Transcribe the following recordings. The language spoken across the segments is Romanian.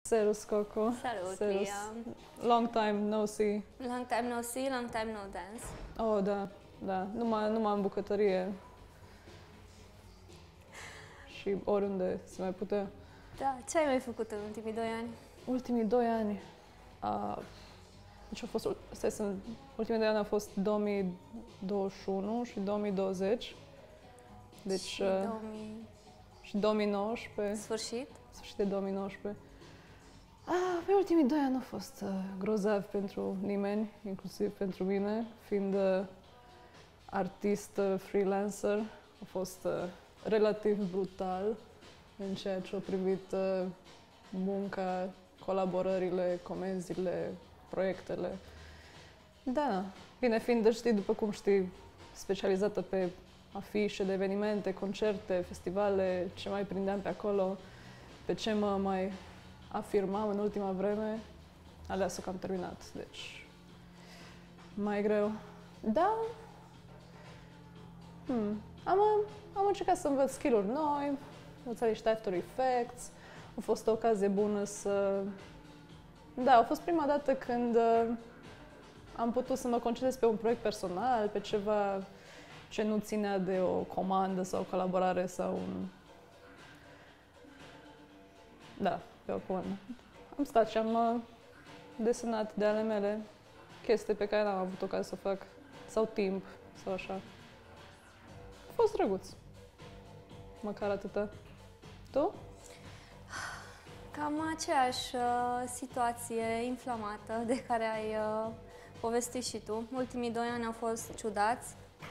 Servus, Coco. Salut, Servus. Lia. Long time no see. Long time no see, long time no dance. Oh, da, da. Numai în bucătărie. Și oriunde se mai putea. Da, ce ai mai făcut în ultimii 2 ani? Ultimii 2 ani. Deci ultimii 2 ani au fost 2021 și 2020. Deci, Și și 2019. Sfârșit? Sfârșit de 2019. Pe ultimii 2 ani au fost grozavi pentru nimeni, inclusiv pentru mine, fiind artist freelancer. A fost relativ brutal în ceea ce a privit munca, colaborările, comenzile, proiectele. Da, bine, fiind, știi, după cum știi, specializată pe afișe de evenimente, concerte, festivale, ce mai prindeam pe acolo, pe ce mă mai afirmam în ultima vreme, alea că am terminat, deci mai greu. Da, am încercat să învăț skill-uri noi, învățat niște After Effects, a fost o ocazie bună să... Da, a fost prima dată când am putut să mă concentrez pe un proiect personal, pe ceva ce nu ținea de o comandă sau o colaborare sau un... Da, pe o comandă. Am stat și am desenat de ale mele chestii pe care n-am avut ocazia să o fac, sau timp, sau așa. A fost drăguț. Măcar atâta. Tu? Cam aceeași situație inflamată de care ai povestit și tu. Ultimii 2 ani au fost ciudați.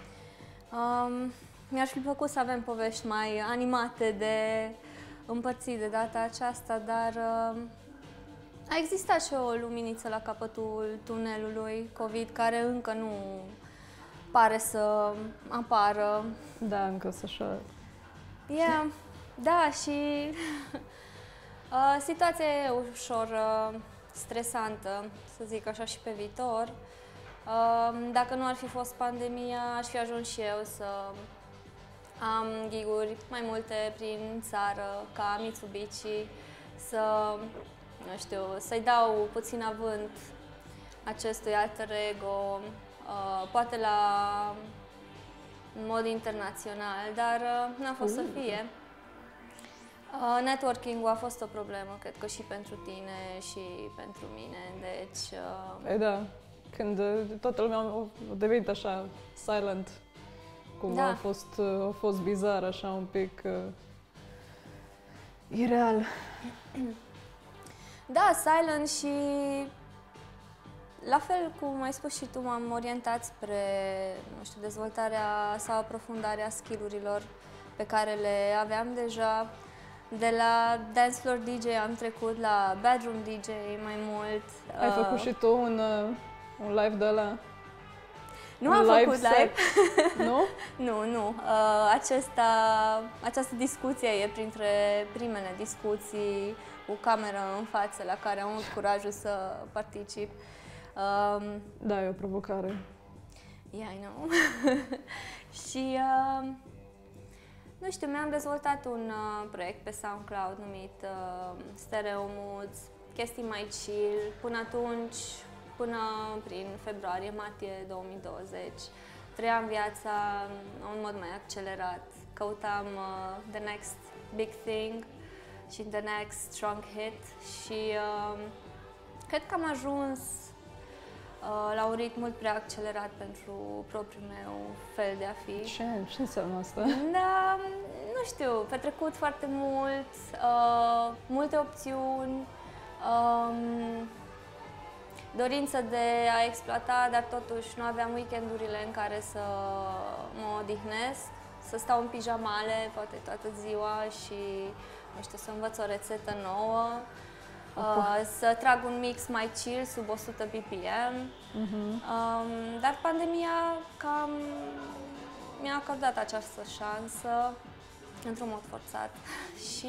Mi-aș fi plăcut să avem povești mai animate de împărțit de data aceasta, dar a existat și o luminiță la capătul tunelului COVID, care încă nu pare să apară. Da, încă sunt așa. Yeah, da, și situația e ușor stresantă, să zic așa, și pe viitor. Dacă nu ar fi fost pandemia, aș fi ajuns și eu să am gig-uri mai multe prin țară, ca Mitsubishi, nu știu, să-i dau puțin avânt acestui alter ego, poate în mod internațional, dar n-a fost să fie. Networking-ul a fost o problemă, cred că și pentru tine și pentru mine, deci... E da, când toată lumea a devenit așa silent, cumva Da. a fost bizar, așa un pic ireal. Da, silent și la fel cum ai spus și tu, m-am orientat spre, nu știu, dezvoltarea sau aprofundarea skill-urilor pe care le aveam deja. De la dance floor DJ am trecut la bedroom DJ mai mult. Ai făcut și tu un live de ăla? Nu am făcut live. Nu? Nu. Această discuție e printre primele discuții cu cameră în față la care am avut curajul să particip. Da, e o provocare. Yeah, I know. Și, nu știu, mi-am dezvoltat un proiect pe SoundCloud numit Stereo Moods, chestii mai chill. Până atunci, până prin februarie-martie 2020, trăiam viața în mod mai accelerat. Căutam the next big thing și the next strong hit și cred că am ajuns la un ritm mult prea accelerat pentru propriul meu fel de a fi. Ce înseamnă asta? Da, nu știu, petrecut foarte mult, multe opțiuni, dorință de a exploata, dar totuși nu aveam weekendurile în care să mă odihnesc, să stau în pijamale poate toată ziua și, nu știu, să învăț o rețetă nouă. Să trag un mix mai chill, sub 100 BPM. Dar pandemia cam mi-a acordat această șansă într-un mod forțat. Și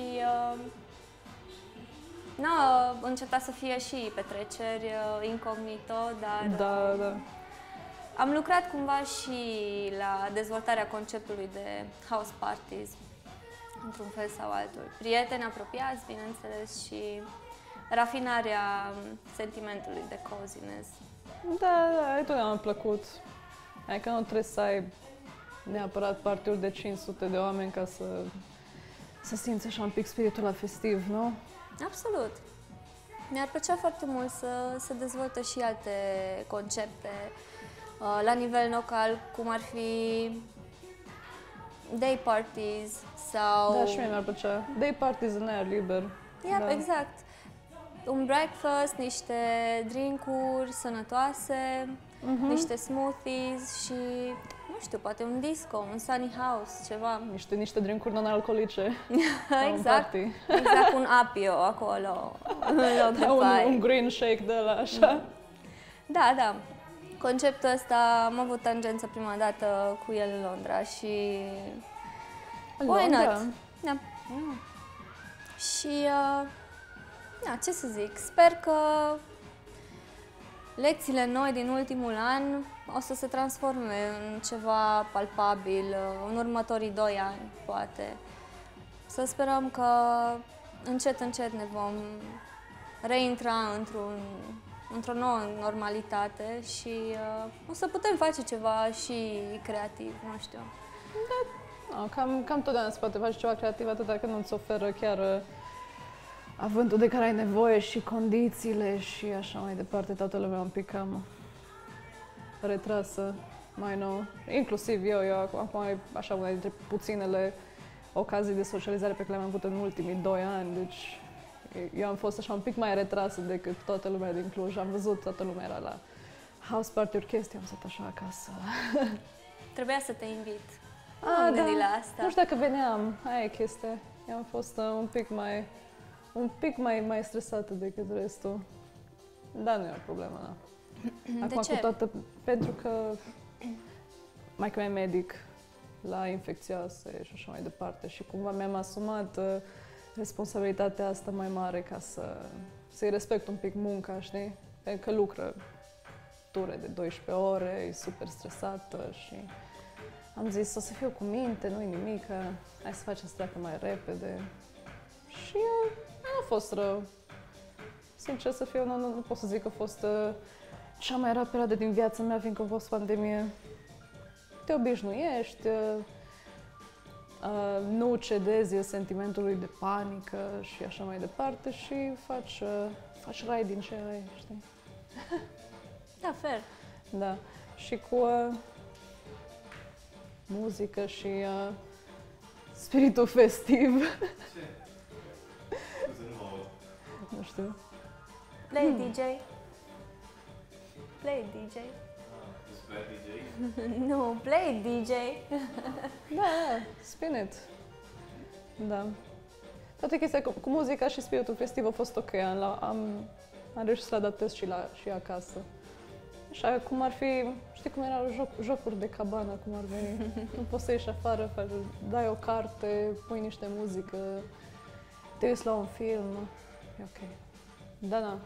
n-a încetat să fie și petreceri incognito, dar Da. am lucrat cumva și la dezvoltarea conceptului de house parties, într-un fel sau altul. Prieteni apropiați, bineînțeles, și rafinarea sentimentului de coziness. Da, întotdeauna mi-a plăcut. Adică nu trebuie să ai neapărat partiuri de 500 de oameni ca să simți așa un pic spiritul la festiv, nu? Absolut. Mi-ar plăcea foarte mult să se dezvolte și alte concepte la nivel local, cum ar fi day parties sau... Da, și mie mi-ar plăcea. Day parties în aer liber. Yep, da. exact. Un breakfast, niște drinkuri sănătoase, niște smoothies și, nu știu, poate un disco, un sunny house, ceva. Niște drinkuri non-alcoolice. Exact. Exact, un apio acolo, în loc de un green shake de ăla, așa. Da, da. Conceptul ăsta am avut tangență prima dată cu el în Londra și... Why not? Da. Și, da, ce să zic, sper că lecțiile noi din ultimul an o să se transforme în ceva palpabil în următorii 2 ani, poate. Să sperăm că încet, încet ne vom reintra într-o nouă normalitate și o să putem face ceva și creativ, nu știu. Da, no, cam totdeauna se poate face ceva creativ atât dacă nu-ți oferă chiar avântul de care ai nevoie și condițiile și așa mai departe. Toată lumea un pic cam retrasă mai nou. Inclusiv eu acum așa una dintre puținele ocazii de socializare pe care le-am avut în ultimii 2 ani, deci eu am fost așa un pic mai retrasă decât toată lumea din Cluj. Am văzut, toată lumea era la house party-uri, chestii, am stat așa acasă. Trebuia să te invit. Da. La asta. Nu știu dacă veneam, aia e chestia. Eu am fost un pic mai stresată decât restul. Da, nu e o problemă, da. Acum ce? cu toată, pentru că maică mea e medic la infecțioase și așa mai departe și cumva mi-am asumat responsabilitatea asta mai mare ca să-i respect un pic munca, știi? Pentru că lucră ture de 12 ore, e super stresată și am zis o să fiu cu minte, nu-i nimic, hai să facem să treacă mai repede. Și nu a fost rău. Sincer să fiu, nu pot să zic că a fost cea mai rea perioadă din viața mea, fiindcă a fost pandemie. Te obișnuiești, nu cedezi sentimentului de panică și așa mai departe și faci rai din ce ai, știi? Da, fair. Da. Și cu muzică și spiritul festiv. Ce? Scuze, nu mă aud. Nu știu. Play DJ. Play DJ. Despre DJ? Nu, play DJ. Da, spin it. Da. Toate chestia cu muzica și spiritul festiv a fost ok. Am reușit să-l adaptez și acasă. Așa cum ar fi, știi cum erau jocuri de cabană, cum ar veni. Nu poți să ieși afară, dai o carte, pui niște muzică, te uiți la un film. E ok. Da.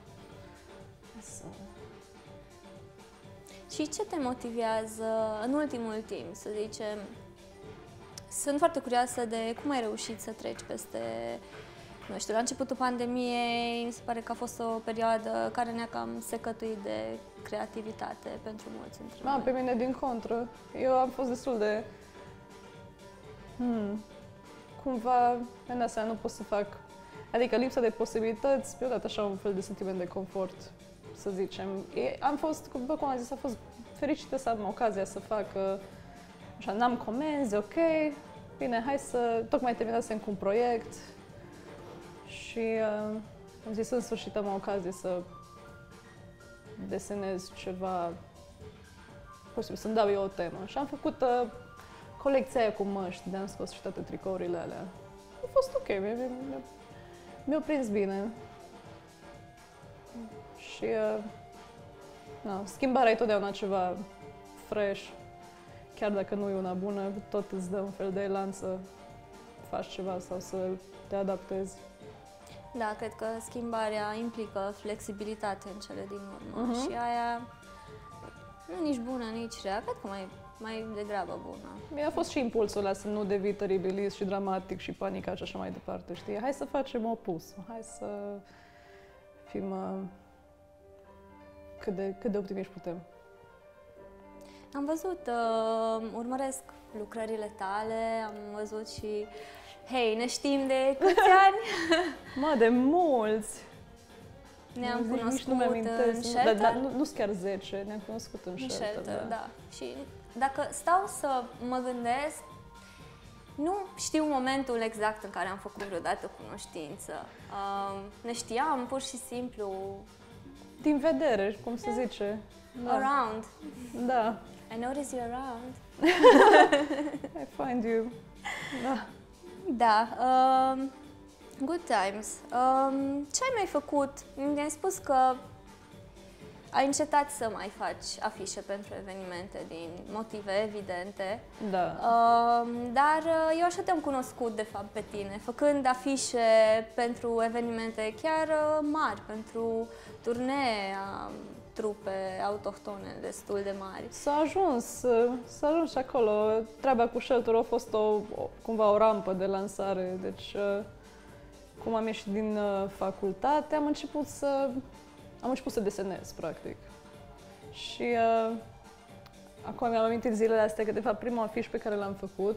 Și ce te motivează în ultimul timp, să zicem? Sunt foarte curioasă de cum ai reușit să treci peste, nu știu, la începutul pandemiei, mi se pare că a fost o perioadă care ne-a cam secătuit de creativitate pentru mulți dintre noi. Pe mine din contră. Eu am fost destul de... Cumva, în asta nu pot să fac... Adică lipsa de posibilități mi-a dat așa un fel de sentiment de confort, să zicem. Am fost, cum am zis, am fost fericită să am ocazia să fac... Așa, n-am comenzi, ok, bine, hai să... Tocmai terminasem cu un proiect și am zis în sfârșit am o ocazie să desenez ceva, posibil să-mi dau eu o temă. Și am făcut colecția aia cu măști, de-am scos și toate tricourile alea. A fost ok, mi-a prins bine. Și schimbarea e totdeauna ceva fresh. Chiar dacă nu e una bună, tot îți dă un fel de elan să faci ceva sau să te adaptezi. Da, cred că schimbarea implică flexibilitate în cele din urmă și aia nu nici bună, nici rea, cred că mai degrabă bună. Mi-a fost și impulsul ăla să nu devii teribilist și dramatic și panicat și așa mai departe, știi? Hai să facem opusul, hai să fim cât de optimiști putem. Am văzut, urmăresc lucrările tale, am văzut și, hei, ne știm de câți ani? Mă, de mulți! Ne-am Nici cunoscut nu mi-amintesc, în Shelter? dar nu sunt chiar 10, ne-am cunoscut în În Shelter, Shelter, da. Și dacă stau să mă gândesc, nu știu momentul exact în care am făcut vreodată cunoștință. Ne știam pur și simplu Din vedere, cum se zice. Da. around. Da. I notice you around. I find you. Da. Da, good times. Ce ai mai făcut? Mi-ai spus că ai încetat să mai faci afișe pentru evenimente din motive evidente. Da. Dar eu așa te-am cunoscut, de fapt, pe tine, făcând afișe pentru evenimente chiar mari, pentru turnee a trupe autohtone destul de mari. S-a ajuns și acolo. Treaba cu Shelter a fost cumva o rampă de lansare. Deci, cum am ieșit din facultate, am început să desenez, practic. Și acum mi-am amintit zilele astea că, de fapt, primul afiș pe care l-am făcut,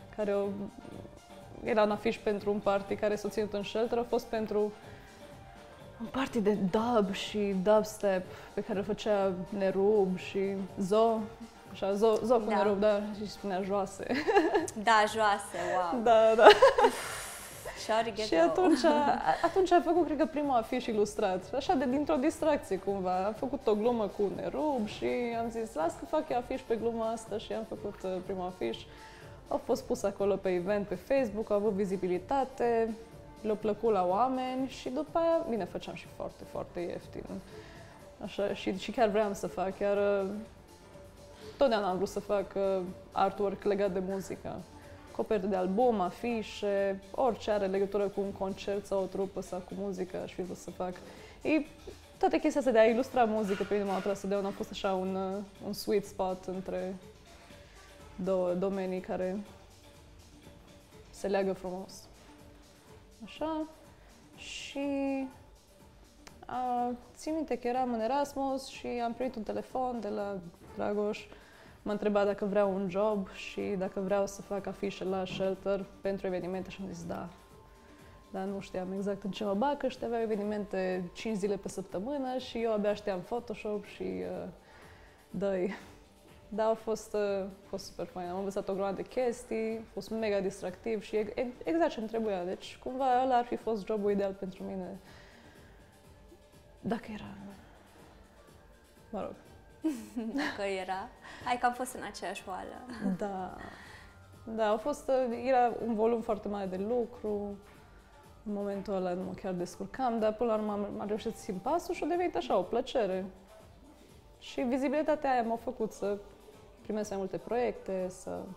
era un afiș pentru un party care s-a ținut în Shelter, a fost pentru un party de dub și dubstep pe care îl făcea Nerub și Zo. Așa, Zo cu Da. Nerub, da, și spunea joase. Da, joase, wow. Da, da. Sorry, get Și low. atunci am făcut, cred că, primul afiș ilustrat. Așa, dintr-o distracție, cumva. Am făcut o glumă cu Nerub și am zis, las că fac eu afiș pe gluma asta și am făcut primul afiș. A fost pus acolo pe event, pe Facebook, a avut vizibilitate, le-a plăcut la oameni și după aia, bine, făceam și foarte, foarte ieftin. Așa, și chiar vreau să fac, totdeauna am vrut să fac artwork legat de muzică. Coperte de album, afișe, orice are legătură cu un concert sau o trupă sau cu muzică, aș fi vrut să fac. Toate chestia asta de a ilustra muzică pe mine m-a atras de a fost așa un sweet spot între două domenii care se leagă frumos. Așa. Și țin minte că eram în Erasmus și am primit un telefon de la Dragoș. M-a întrebat dacă vreau un job și dacă vreau să fac afișe la Shelter pentru evenimente și am zis da. Dar nu știam exact în ce mă bag, că aveau evenimente 5 zile pe săptămână și eu abia știam Photoshop și dă-i. Da, a fost super fain. Am învățat o grămadă de chestii, a fost mega distractiv și exact ce-mi trebuia. Deci, cumva, ăla ar fi fost jobul ideal pentru mine. Dacă era... Mă rog. Dacă era. Hai că am fost în aceeași oală. Da. Da, era un volum foarte mare de lucru. În momentul ăla nu mă chiar descurcam, dar până la urmă am reușit să simt pasul și a devenit așa, o plăcere. Și vizibilitatea aia m-a făcut să primesc mai multe proiecte,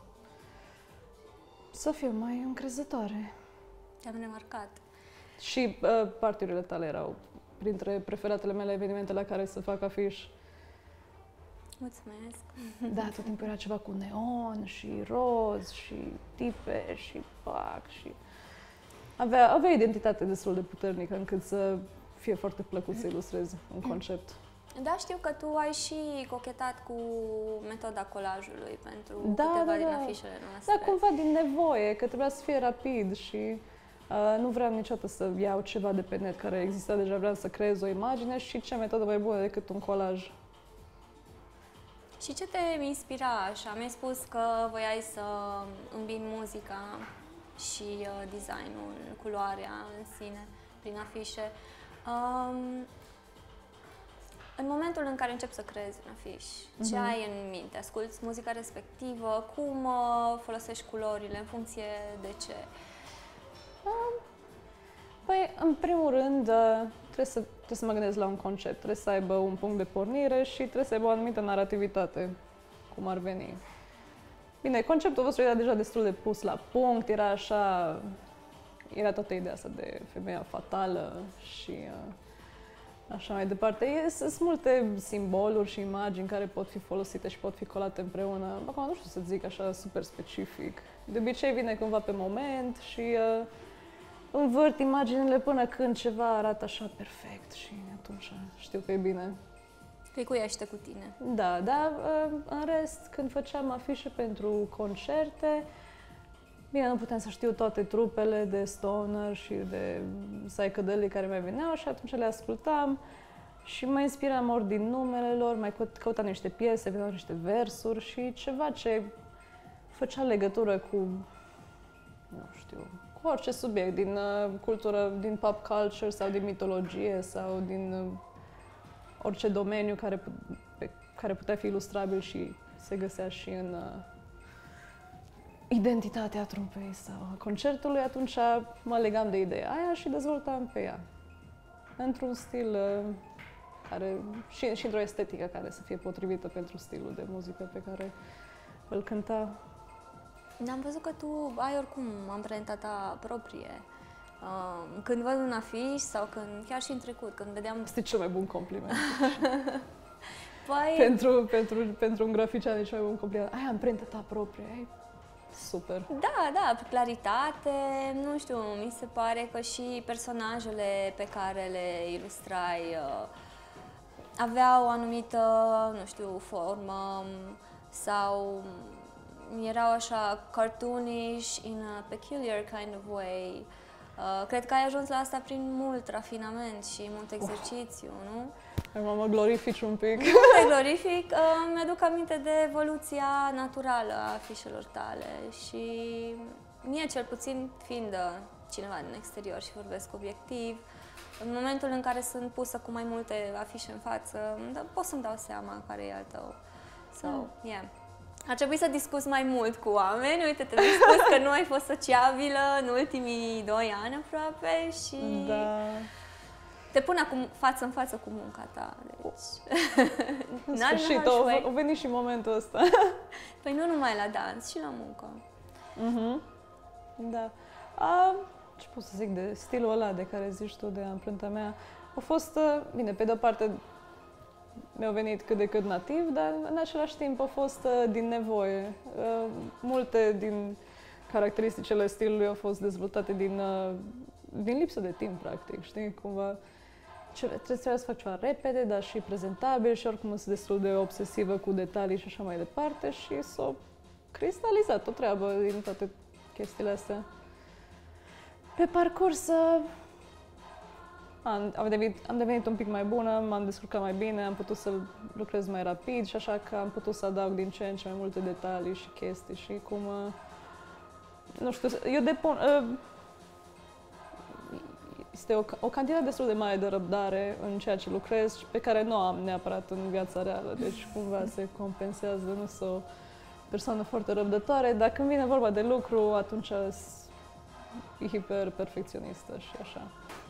să fiu mai încrezătoare. Te-am remarcat. Și partiurile tale erau printre preferatele mele evenimente la care să fac afiș. Mulțumesc. Da, tot timpul era ceva cu neon și roz și tipe și pac și... Avea identitate destul de puternică încât să fie foarte plăcut să ilustrezi un concept. Da, știu că tu ai și cochetat cu metoda colajului pentru câteva din afișele noastre. Da, cumva din nevoie, că trebuia să fie rapid și nu vreau niciodată să iau ceva de pe net care exista deja, vreau să creez o imagine și ce metodă mai bună decât un colaj. Și ce te inspira așa? Mi-ai spus că voiai să îmbini muzica și designul, culoarea în sine, prin afișe. În momentul în care începi să creezi un afiș, ce ai în minte? Asculți muzica respectivă? Cum folosești culorile? În funcție de ce? Păi, în primul rând, trebuie să mă gândesc la un concept. Trebuie să aibă un punct de pornire și trebuie să aibă o anumită narrativitate, cum ar veni. Bine, conceptul vostru era deja destul de pus la punct, era toată ideea asta de femeia fatală și așa mai departe. Sunt multe simboluri și imagini care pot fi folosite și pot fi colate împreună. Acum nu știu să zic așa super specific. De obicei vine cumva pe moment și învârt imaginile până când ceva arată așa perfect și atunci știu că e bine. Clicuiește cu tine. Da, dar în rest, când făceam afișe pentru concerte, bine, nu puteam să știu toate trupele de stoner și de psychedelic care mai veneau și atunci le ascultam și mă inspiram ori din numele lor, mai căutam niște piese, veneau niște versuri și ceva ce făcea legătură cu, nu știu, cu orice subiect din cultură, din pop culture sau din mitologie sau din orice domeniu care putea fi ilustrabil și se găsea și în identitatea trupei sau a concertului, atunci mă legam de ideea aia și dezvoltam pe ea. Într-un stil care și într-o estetică care să fie potrivită pentru stilul de muzică pe care îl cânta. Am văzut că tu ai oricum amprenta ta proprie. Când văd un afiș sau când, chiar și în trecut, când vedeam... Este cel mai bun compliment. Păi... pentru un grafician e cel mai bun compliment. Ai amprenta ta proprie, ai... Super. Da, claritate, nu știu, mi se pare că și personajele pe care le ilustrai aveau o anumită, nu știu, formă sau erau așa cartoonish in a peculiar kind of way. Cred că ai ajuns la asta prin mult rafinament și mult exercițiu, nu? Mă glorifici un pic. Nu te glorific, mi-aduc aminte de evoluția naturală a afișelor tale și mie cel puțin, fiind cineva din exterior și vorbesc obiectiv, în momentul în care sunt pusă cu mai multe afișe în față, pot să-mi dau seama care e al tău. So, yeah. Ar trebui să discuți mai mult cu oameni. Uite, te-ai spus că nu ai fost sociabilă în ultimii 2 ani aproape și te pun acum față în față cu munca ta. Deci... În sfârșit, o venit și momentul ăsta. Păi nu numai la dans, și la muncă. Da. Ce pot să zic de stilul ăla de care zici tu, de amprenta mea? A fost, bine, pe de-o parte mi-au venit cât de cât nativ, dar în același timp a fost din nevoie. Multe din caracteristicile stilului au fost dezvoltate din lipsă de timp, practic, știi? Cumva trebuie să fac ceva repede, dar și prezentabil și oricum sunt destul de obsesivă cu detalii și așa mai departe și s-a cristalizat o treabă din toate chestiile astea. Pe parcurs am devenit un pic mai bună, m-am descurcat mai bine, am putut să lucrez mai rapid și așa că am putut să adaug din ce în ce mai multe detalii și chestii și cum, nu știu, eu depun, este o cantitate destul de mare de răbdare în ceea ce lucrez și pe care nu am neapărat în viața reală, deci cumva se compensează, nu sunt o persoană foarte răbdătoare, dar când vine vorba de lucru, atunci sunt hiper-perfecționistă și așa.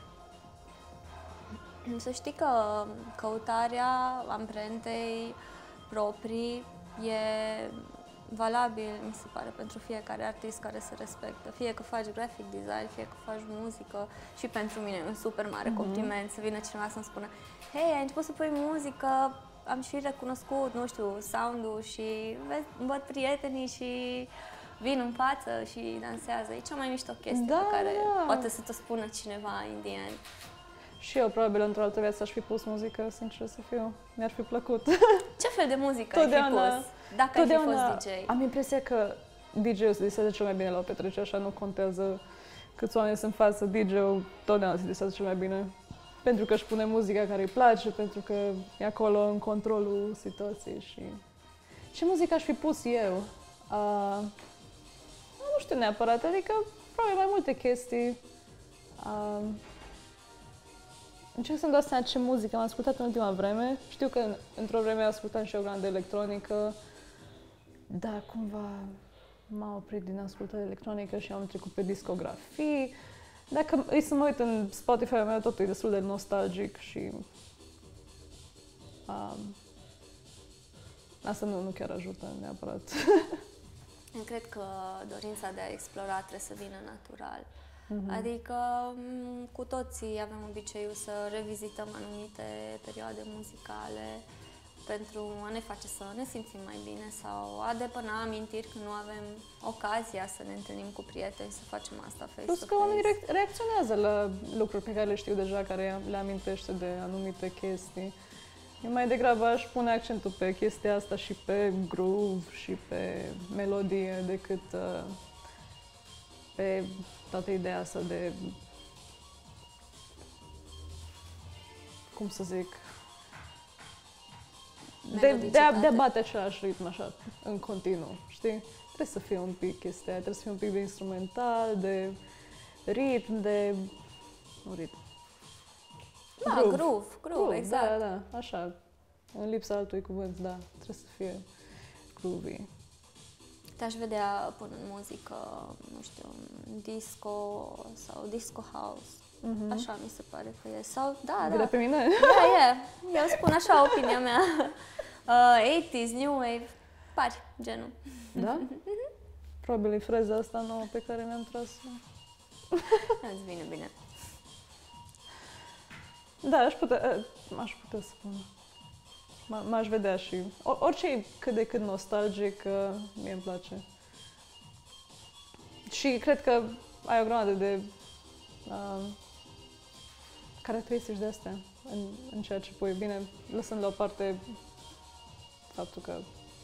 Să știi că căutarea amprentei proprii e valabil, mi se pare, pentru fiecare artist care se respectă. Fie că faci graphic design, fie că faci muzică și pentru mine e un super mare compliment să vină cineva să-mi spună hei, ai început să pui muzică, am și recunoscut, nu știu, sound-ul și îmi văd prietenii și vin în față și dansează. E cea mai mișto chestie pe care poate să te spună cineva in the end. Și eu, probabil, într-o altă viață aș fi pus muzică, sincer să fiu. Mi-ar fi plăcut. Ce fel de muzică ai fi pus, dacă ai fi fost DJ? Am impresia că DJ-ul se disează cel mai bine la o petrecere, așa nu contează câți oameni sunt în față, DJ-ul totdeauna se disează cel mai bine. Pentru că își pune muzica care îi place, pentru că e acolo în controlul situației și... Ce muzică aș fi pus eu? Nu știu neapărat, adică probabil mai multe chestii. Încerc să-mi dau seama ce muzică am ascultat în ultima vreme. Știu că într-o vreme ascultam și o grandă electronică, dar cumva m-am oprit din ascultare electronică și am trecut pe discografii. Dacă îi să mă uit în Spotify-ul meu, totul e destul de nostalgic și asta nu chiar ajută neapărat. Eu cred că dorința de a explora trebuie să vină natural. Adică cu toții avem obiceiul să revizităm anumite perioade muzicale pentru a ne face să ne simțim mai bine sau a depăna amintiri când nu avem ocazia să ne întâlnim cu prieteni, să facem asta face-to-face. Plus că oamenii reacționează la lucruri pe care le știu deja, care le amintește de anumite chestii. Eu mai degrabă aș pune accentul pe chestia asta și pe groove și pe melodie decât pe toată ideea asta de, cum să zic, de a bate același ritm așa, în continuu, știi? Trebuie să fie un pic chestia, trebuie să fie un pic de instrumental, de ritm, de... nu ritm. Da, groove, exact. Da, așa. În lipsa altui cuvânt, da, trebuie să fie groovy. Te-aș vedea până în muzică, nu știu, disco sau disco house. Așa mi se pare că e. Sau, da. Pe mine? Da, e. Eu spun așa opinia mea. 80s, New Wave, pari, genul. Da? Probabil e freza asta nouă pe care ne-am tras-o. Îți vine bine. Da, aș putea spune. M-aș vedea și... Orice e cât de cât nostalgic, mie îmi place. Și cred că ai o grămadă de caracteristici de astea în ceea ce pui. Bine, lăsând la o parte faptul că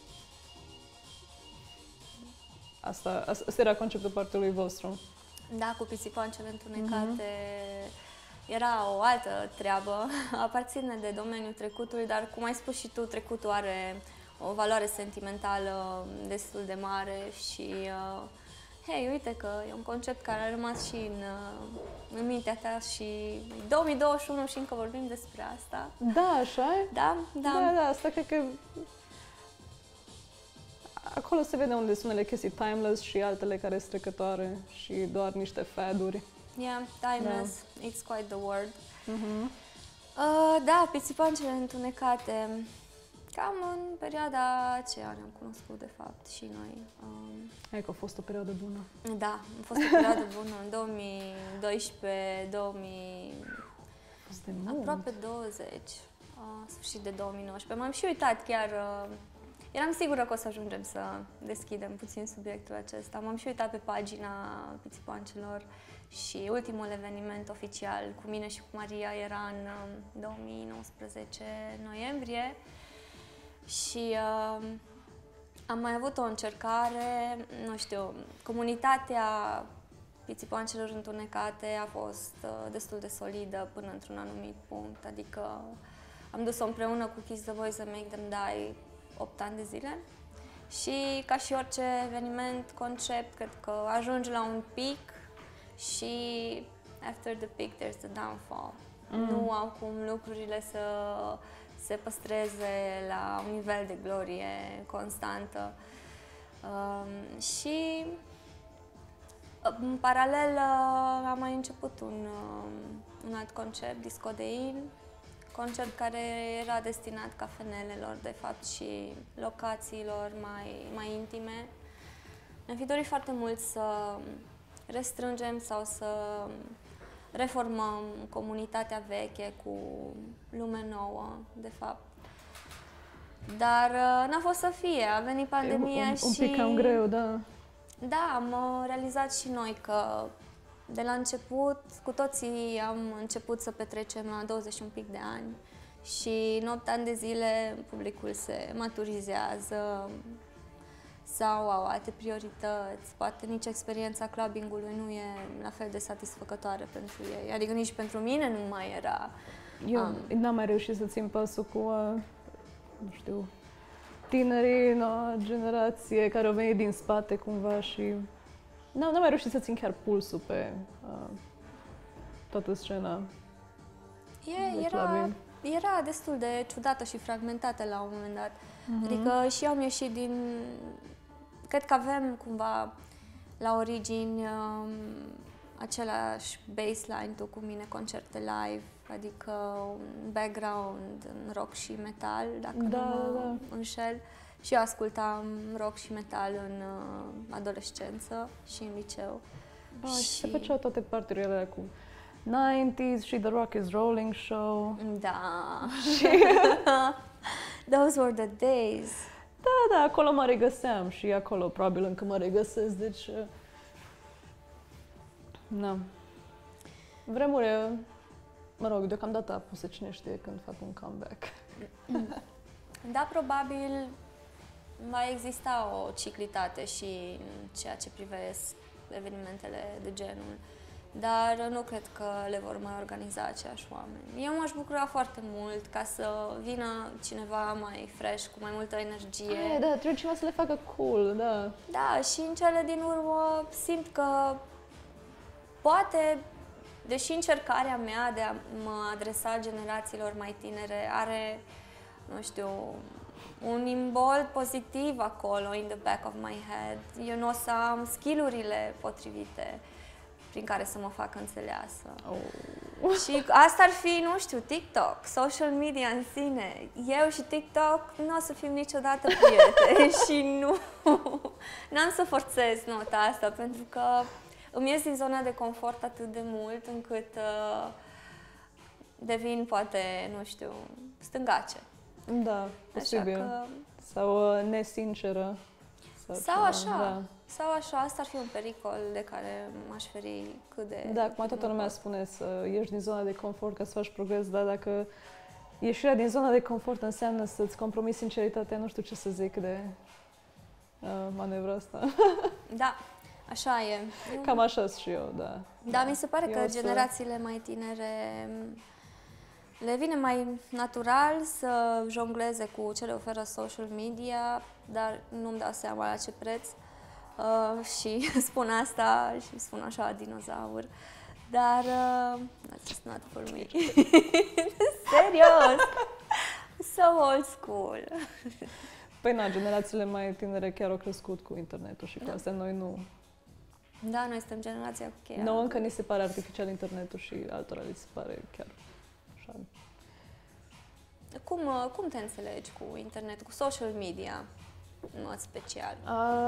asta era conceptul partidului vostru. Da, cu pisipoancele întunecate. Era o altă treabă, aparține de domeniul trecutului, dar cum ai spus și tu, trecutul are o valoare sentimentală destul de mare și hei, uite că e un concept care a rămas și în mintea ta și 2021 și încă vorbim despre asta. Da, așa e? Da. Da, asta cred că acolo se vede unde sunt unele chestii timeless și altele care sunt trecătoare și doar niște faduri. Yeah, timeless, it's quite the word. Da, pisipoancele întunecate. Cam în perioada aceea ne-am cunoscut, de fapt, și noi. Hai că a fost o perioadă bună. Da, a fost o perioadă bună, în 2012, 2000... aproape 20, sfârșit de 2019. M-am și uitat chiar, eram sigură că o să ajungem să deschidem puțin subiectul acesta. M-am și uitat pe pagina pisipoancelor și ultimul eveniment oficial cu mine și cu Maria era în 2019, noiembrie. Și am mai avut o încercare, nu știu, comunitatea pisipoancelor întunecate a fost destul de solidă până într-un anumit punct, adică am dus-o împreună cu Kiss the Boys and Make Them Die 8 ani de zile și ca și orice eveniment, concept, cred că ajungi la un pic și after the peak there's the downfall. Nu au cum lucrurile să se păstreze la un nivel de glorie constantă. Și în paralel am mai început un alt concept, Discodein, concept care era destinat cafenelelor, de fapt, și locațiilor mai intime. Mi-am fi dorit foarte mult să restrângem sau să reformăm comunitatea veche cu lume nouă, de fapt. Dar n-a fost să fie, a venit pandemia și... Un pic cam greu, da. Da, am realizat și noi că de la început, cu toții am început să petrecem la 20 un pic de ani și în 8 ani de zile publicul se maturizează sau au alte priorități, poate nici experiența clubbingului nu e la fel de satisfăcătoare pentru ei, adică nici pentru mine nu mai era. Eu n-am mai reușit să țin pasul cu, nu știu, tinerii, noua generație care au venit din spate cumva și n-am mai reușit să țin chiar pulsul pe toată scena. Era destul de ciudată și fragmentată la un moment dat. Adică și eu am ieșit din... Cred că avem cumva la origini același baseline, tu cu mine, concerte live, adică un background în rock și metal, dacă nu mă înșel. Și eu ascultam rock și metal în adolescență și în liceu. Și se făceau toate partiurile alea cu 90s și The Rock is Rolling Show. Da. Those were the days. Da, acolo mă regăseam și acolo probabil încă mă regăsesc, deci... Na. Vremuri, mă rog, deocamdată a pus cine știe când fac un comeback. Da, probabil va exista o ciclitate și în ceea ce privesc evenimentele de genul, dar nu cred că le vor mai organiza aceiași oameni. Eu m-aș bucura foarte mult ca să vină cineva mai fresh, cu mai multă energie. Da, trebuie cineva să le facă cool, da. Da, și în cele din urmă simt că poate, deși încercarea mea de a mă adresa generațiilor mai tinere are, nu știu, un imbold pozitiv acolo, in the back of my head, eu nu o să am skill-urile potrivite prin care să mă fac înțeleasă. Și asta ar fi, nu știu, TikTok, social media în sine. Eu și TikTok nu o să fim niciodată prieteni și n-am să forțez nota asta, pentru că îmi ies din zona de confort atât de mult încât devin, poate, nu știu, stângace. Da, posibil. Așa că... Sau nesinceră. Sau așa. Da. Sau așa, asta ar fi un pericol de care m-aș feri cât de... Da, acum toată lumea spune să ieși din zona de confort ca să faci progres, dar dacă ieșirea din zona de confort înseamnă să-ți compromiți sinceritatea, nu știu ce să zic de manevra asta. Da, așa e. Cam așa și eu, da. Da, mi se pare că Eu generațiile mai tinere le vine mai natural să jongleze cu ce le oferă social media, dar nu-mi dau seama la ce preț. Și spun asta și spun așa dinozaur, dar that's just not for me. Serios! So old school. Păi na, generațiile mai tinere chiar au crescut cu internetul și cu astea, noi nu. Da, noi suntem generația cu cheia. Nouă încă ni se pare artificial internetul și altora li se pare chiar așa. Cum te înțelegi cu internet, cu social media, în mod special?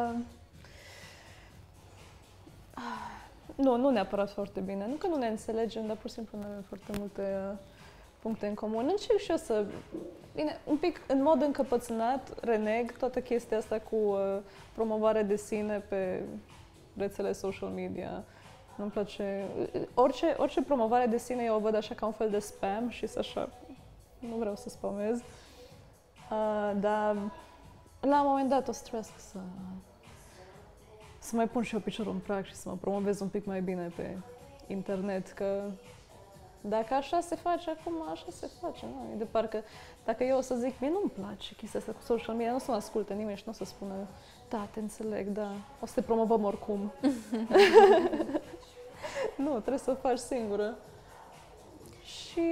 Nu neapărat foarte bine. Nu că nu ne înțelegem, dar pur și simplu nu avem foarte multe puncte în comun. Încerc și eu să... Bine, un pic în mod încăpățânat, reneg toată chestia asta cu promovare de sine pe rețele social media. Nu-mi place... Orice promovare de sine eu o văd așa ca un fel de spam și să așa... Nu vreau să spamez. Dar la un moment dat o să trebuiască să mai pun și eu piciorul în prag și să mă promovez un pic mai bine pe internet, că dacă așa se face acum, așa se face, nu? E de parcă, dacă eu o să zic, mie nu-mi place chestia asta cu social media, nu o să mă asculte nimeni și nu o să spună, da, te înțeleg, da, o să te promovăm oricum. Nu, trebuie să o faci singură. Și,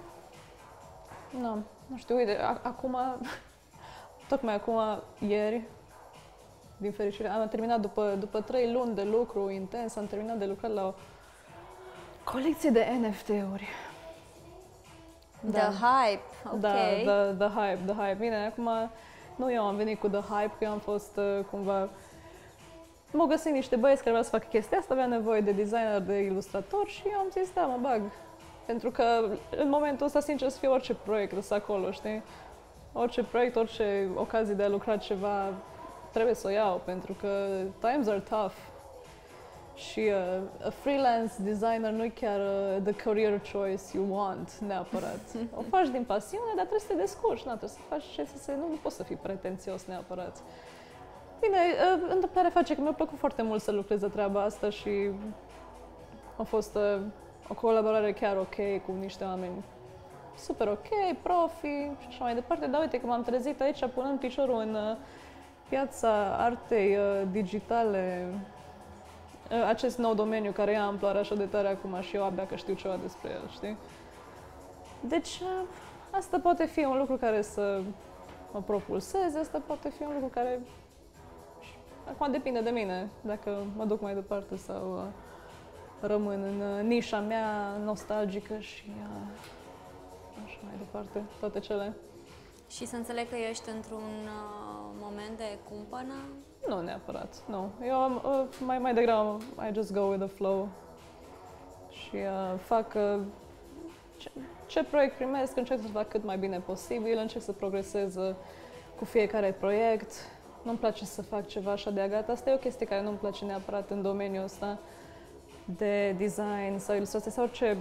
nu știu, uite, acum, tocmai acum, ieri, din fericire, am terminat după 3 luni de lucru intens, am terminat de lucrat la o colecție de NFT-uri. The hype, ok. Da, the hype. Bine, acum nu eu am venit cu the hype, că eu am fost cumva... M-au găsit niște băieți care vreau să facă chestia asta, avea nevoie de designer, de ilustrator și eu am zis, da, mă bag. Pentru că în momentul ăsta, sincer să fie, orice proiect ăsta acolo, știi? Orice proiect, orice ocazie de a lucra ceva, trebuie să o iau, pentru că times are tough. Și a freelance designer nu e chiar the career choice you want, neapărat. O faci din pasiune, dar trebuie să te descurci, trebuie să faci nu poți să fii pretențios neapărat. Bine, întâmplarea face că mi-a plăcut foarte mult să lucrez de treaba asta și a fost o colaborare chiar ok cu niște oameni super ok, profi și așa mai departe, dar uite că m-am trezit aici punând piciorul în piața artei digitale, acest nou domeniu care ia amploare așa de tare acum și eu abia că știu ceva despre el, știi? Deci, asta poate fi un lucru care să mă propulseze, asta poate fi un lucru care, acum depinde de mine, dacă mă duc mai departe sau rămân în nișa mea nostalgică și așa mai departe, toate cele. Și să înțeleg că ești într-un moment de cumpănă? Nu neapărat, nu. Eu mai degrabă I just go with the flow și fac ce proiect primesc, încerc să fac cât mai bine posibil, încerc să progresez cu fiecare proiect. Nu-mi place să fac ceva așa de gata. Asta e o chestie care nu-mi place neapărat în domeniul ăsta de design sau ilustrație sau orice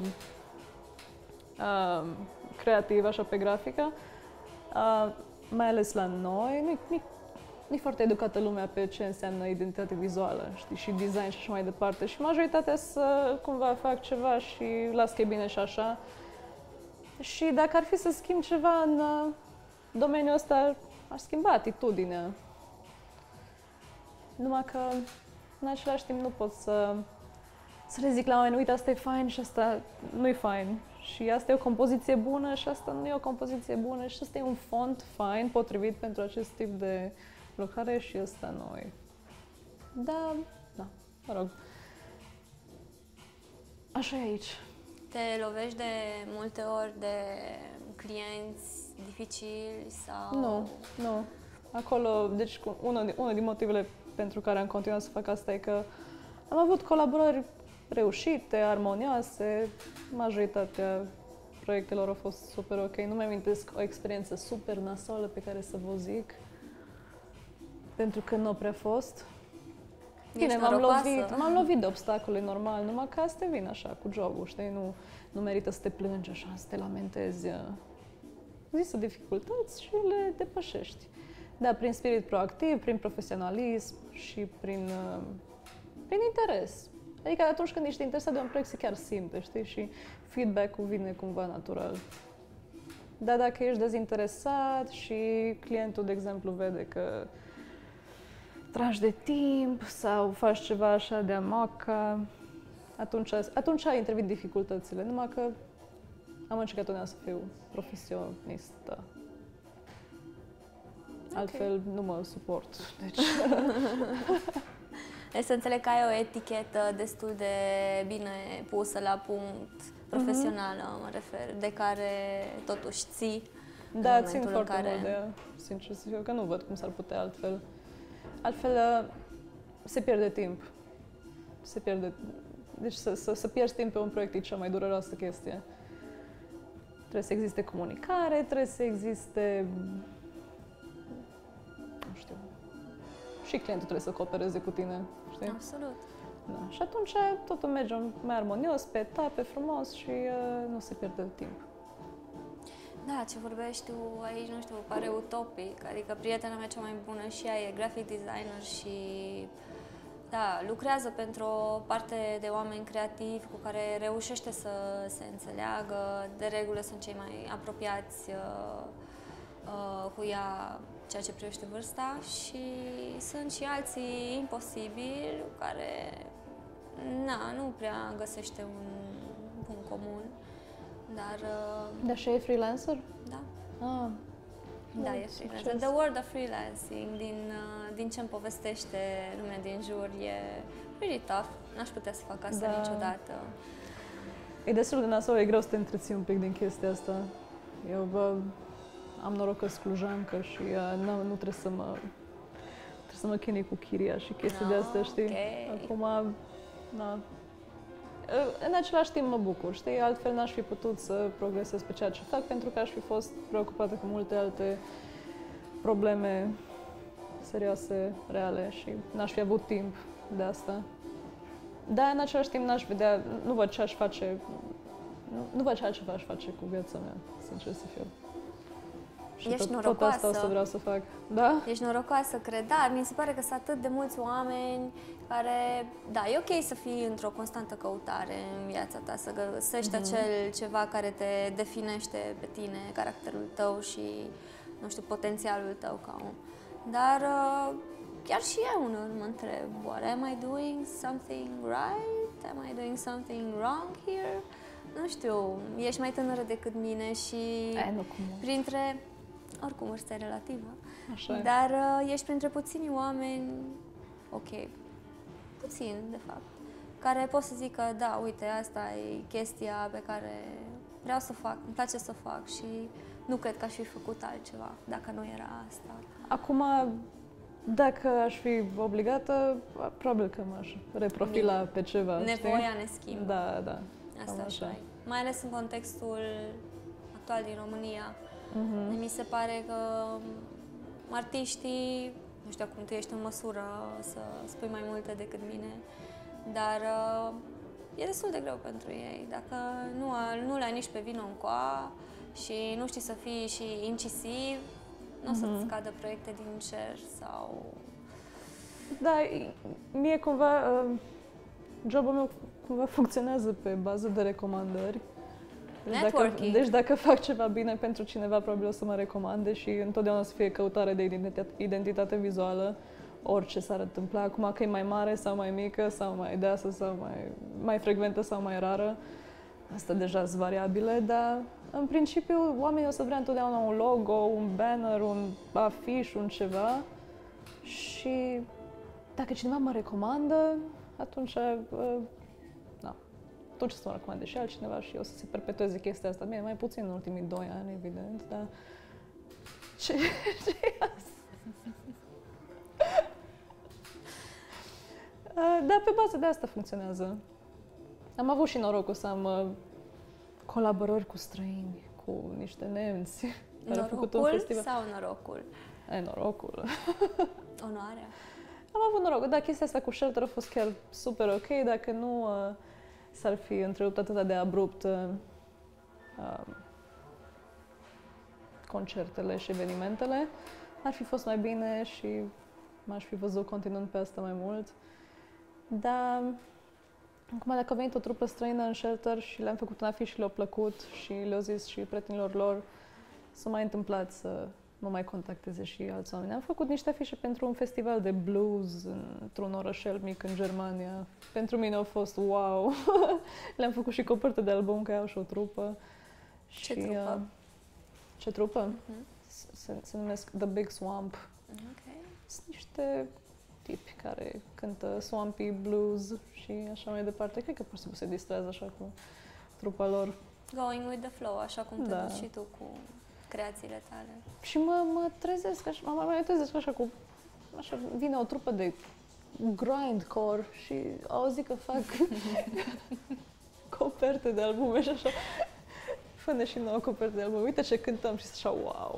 creativ, așa, pe grafică. Mai ales la noi, nu-i foarte educată lumea pe ce înseamnă identitate vizuală, știi, și design și așa mai departe. Și majoritatea să cumva fac ceva și las că e bine și așa. Și dacă ar fi să schimb ceva în domeniul ăsta, aș schimba atitudinea. Numai că, în același timp, nu pot să le zic la oameni, uite, asta e fain și asta nu e fain. Și asta e o compoziție bună și asta nu e o compoziție bună și asta e un font fain, potrivit pentru acest tip de lucrare și ăsta nu e. Da, mă rog. Așa e aici. Te lovești de multe ori de clienți dificili sau... Nu. Acolo, deci unul din motivele pentru care am continuat să fac asta e că am avut colaborări reușite, armonioase, majoritatea proiectelor au fost super ok. Nu mi amintesc o experiență super nasoală pe care să vă zic, pentru că nu prea fost. Bine, m-am lovit de obstacole normal, numai că asta vine așa, cu jobul, știi? Nu merită să te plângi așa, să te lamentezi. Există dificultăți și le depășești. Da, prin spirit proactiv, prin profesionalism și prin interes. Adică atunci când ești interesat de un proiect, se chiar simte, știi? Și feedback-ul vine cumva natural. Dar dacă ești dezinteresat și clientul, de exemplu, vede că tragi de timp sau faci ceva așa de amaca, atunci intervin dificultățile. Numai că am încercat totdeauna să fiu profesionistă. Altfel nu mă suport. Deci... Deci să înțeleg că ai o etichetă destul de bine pusă la punct, profesională, mă refer, de care totuși ții. Da, țin foarte mult de ea, sincer să fiu, că nu văd cum s-ar putea altfel. Altfel se pierde timp. Deci să pierzi timp pe un proiect e cea mai dureroasă chestie. Trebuie să existe comunicare, trebuie să existe... nu știu... Și clientul trebuie să coopereze cu tine, știi? Absolut. Da. Și atunci totul merge mai armonios, pe etape, frumos și nu se pierde timp. Da, ce vorbești tu aici, nu știu, pare utopic. Adică prietena mea cea mai bună și ea e graphic designer și da, lucrează pentru o parte de oameni creativi cu care reușește să se înțeleagă. De regulă sunt cei mai apropiați cu ea ceea ce privește vârsta și sunt și alții imposibili care nu prea găsește un punct comun, dar... Dar și e freelancer? Da. Ah. Da, e freelancer. The world of freelancing, din ce-mi povestește lumea din jur, e pretty tough. N-aș putea să fac asta niciodată. E destul de nasol, e greu să te întreții un pic din chestia asta. Eu am noroc că slujancă și nu trebuie să mă chinui cu chiria și chestii de astea, știi? Okay. Acum, în același timp mă bucur, știi? Altfel n-aș fi putut să progresez pe ceea ce fac, pentru că aș fi fost preocupată cu multe alte probleme serioase, reale și n-aș fi avut timp de asta. Dar în același timp nu văd ce aș face, nu văd ce altceva aș face cu viața mea, sincer să fiu. Și ești tot norocoasă. asta o să vreau să fac. Da? Ești norocoasă, cred, dar mi se pare că sunt atât de mulți oameni care, da, e ok să fii într-o constantă căutare în viața ta, să găsești acel ceva care te definește pe tine, caracterul tău și, nu știu, potențialul tău ca om. Dar chiar și eu uneori mă întreb, oare am I doing something right? Am I doing something wrong here? Nu știu, ești mai tânără decât mine și printre... Oricum, vârsta e relativă. Așa. Dar ești printre puțini oameni, puțini, de fapt, care pot să zică, da, uite, asta e chestia pe care vreau să o fac, îmi place să o fac și nu cred că aș fi făcut altceva dacă nu era asta. Acum, dacă aș fi obligată, probabil că m-aș reprofila pe ceva. Nevoia ne schimbă. Da. Asta așa e. mai ales în contextul actual din România. Mhm. Mi se pare că artiștii, nu știu cum tu ești în măsură să spui mai multe decât mine, dar e destul de greu pentru ei. Dacă nu le ai nici pe vină în coa și nu știi să fii și incisiv, nu o să-ți scadă proiecte din cer sau... Da, mie cumva, jobul meu cumva funcționează pe bază de recomandări. Deci dacă fac ceva bine pentru cineva, probabil o să mă recomande și întotdeauna o să fie căutare de identitate vizuală, orice s-ar întâmpla. Acum că e mai mare sau mai mică, sau mai deasă, sau mai frecventă sau mai rară, asta deja sunt variabile, dar în principiu oamenii o să vrea întotdeauna un logo, un banner, un afiș, un ceva și dacă cineva mă recomandă, atunci atunci să mă recomande și altcineva și o să se perpetueze chestia asta. Bine, mai puțin în ultimii 2 ani, evident, dar... Ce e asta? Dar pe bază de asta funcționează. Am avut și norocul să am colaborări cu străini, cu niște nemți. Care au făcut un festival. Sau norocul? Norocul. Onoarea. Am avut noroc, dar chestia asta cu Shelter a fost chiar super ok, dacă nu s-ar fi întrerupt atât de abrupt concertele și evenimentele, ar fi fost mai bine și m-aș fi văzut continuând pe asta mai mult. Dar acum dacă a venit o trupă străină în Shelter și le-am făcut un afiș și le-a plăcut și le-au zis și prietenilor lor, s-a mai întâmplat să mă mai contacteze și alți oameni. Am făcut niște afișe pentru un festival de blues într-un orășel mic în Germania. Pentru mine a fost wow! Le-am făcut și copertă de album, că au și o trupă. Ce trupă? Ce trupă? Se numesc The Big Swamp. Okay. Sunt niște tipi care cântă swampy blues și așa mai departe. Cred că pur și simplu se distrează așa cu trupa lor. Going with the flow, așa cum te duci și tu cu creațiile tale. Și mă trezesc așa, mă trezesc așa cu... Așa, vine o trupă de grindcore și auzi că fac coperte de albume și așa. Fă-ne și nouă coperte de albume. Uite ce cântăm și așa, wow!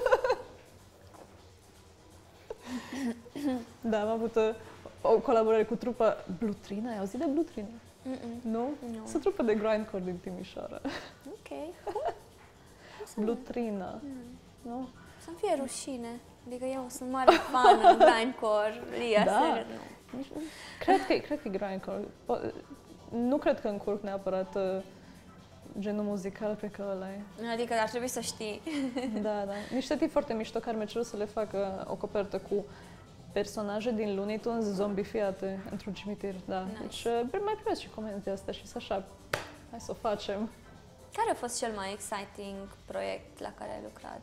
Da, am avut o colaborare cu trupa Blutrina. Ai auzit de Blutrina? Nu? Sunt trupă de grindcore din Timișoara. Ok. Blutrina. Nu? Să-mi fie rușine. Adică eu sunt mare fan în grindcore. Da. Cred că e grindcore. Nu cred că încurc neapărat genul muzical pe care ăla e. Adică ar trebui să știi. Da. Niște tipi foarte mișto care mi-au cerut să le facă o copertă cu personaje din Looney Tunes zombifiate într-un cimitir. Da. Nice. Deci mai primesc și comenzii astea și așa, hai să o facem. Care a fost cel mai exciting proiect la care ai lucrat?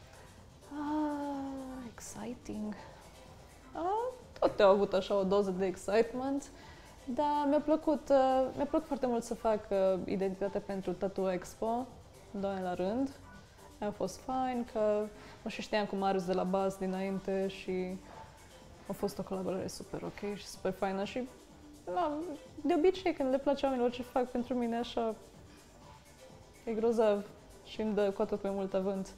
Exciting. Tot au avut așa o doză de excitement, dar mi-a plăcut foarte mult să fac identitatea pentru Tattoo Expo, 2 ani la rând. A fost fain, că mă și știam cu Marius de la Bas dinainte și a fost o colaborare super ok și super faină și de obicei când le place oamenilor ce fac pentru mine așa e grozav și îmi dă cu atât mai mult avânt.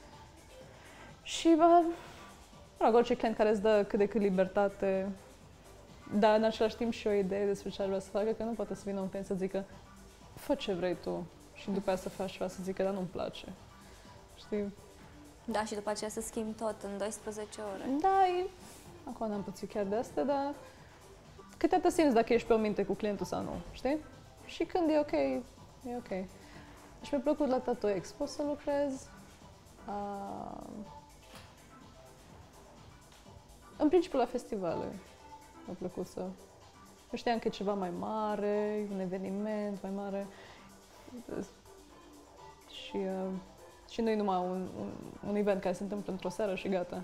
Și orice client care îți dă cât de cât libertate, dar în același timp și o idee despre ce ar vrea să facă, că nu poate să vină un client să zică fă ce vrei tu și după aia să faci ceva să zică, dar nu-mi place. Știi? Da, și după aceea să schimbi tot în 12 ore. Da, acum n-am pățit chiar de asta, dar câteodată simți dacă ești pe o minte cu clientul sau nu, știi? Și când e ok, e ok. Și mi-a plăcut la Tattoo Expo să lucrez. În principiu la festivale mi-a plăcut să... Eu știam că e ceva mai mare, un eveniment mai mare și nu e numai un event care se întâmplă într-o seară și gata.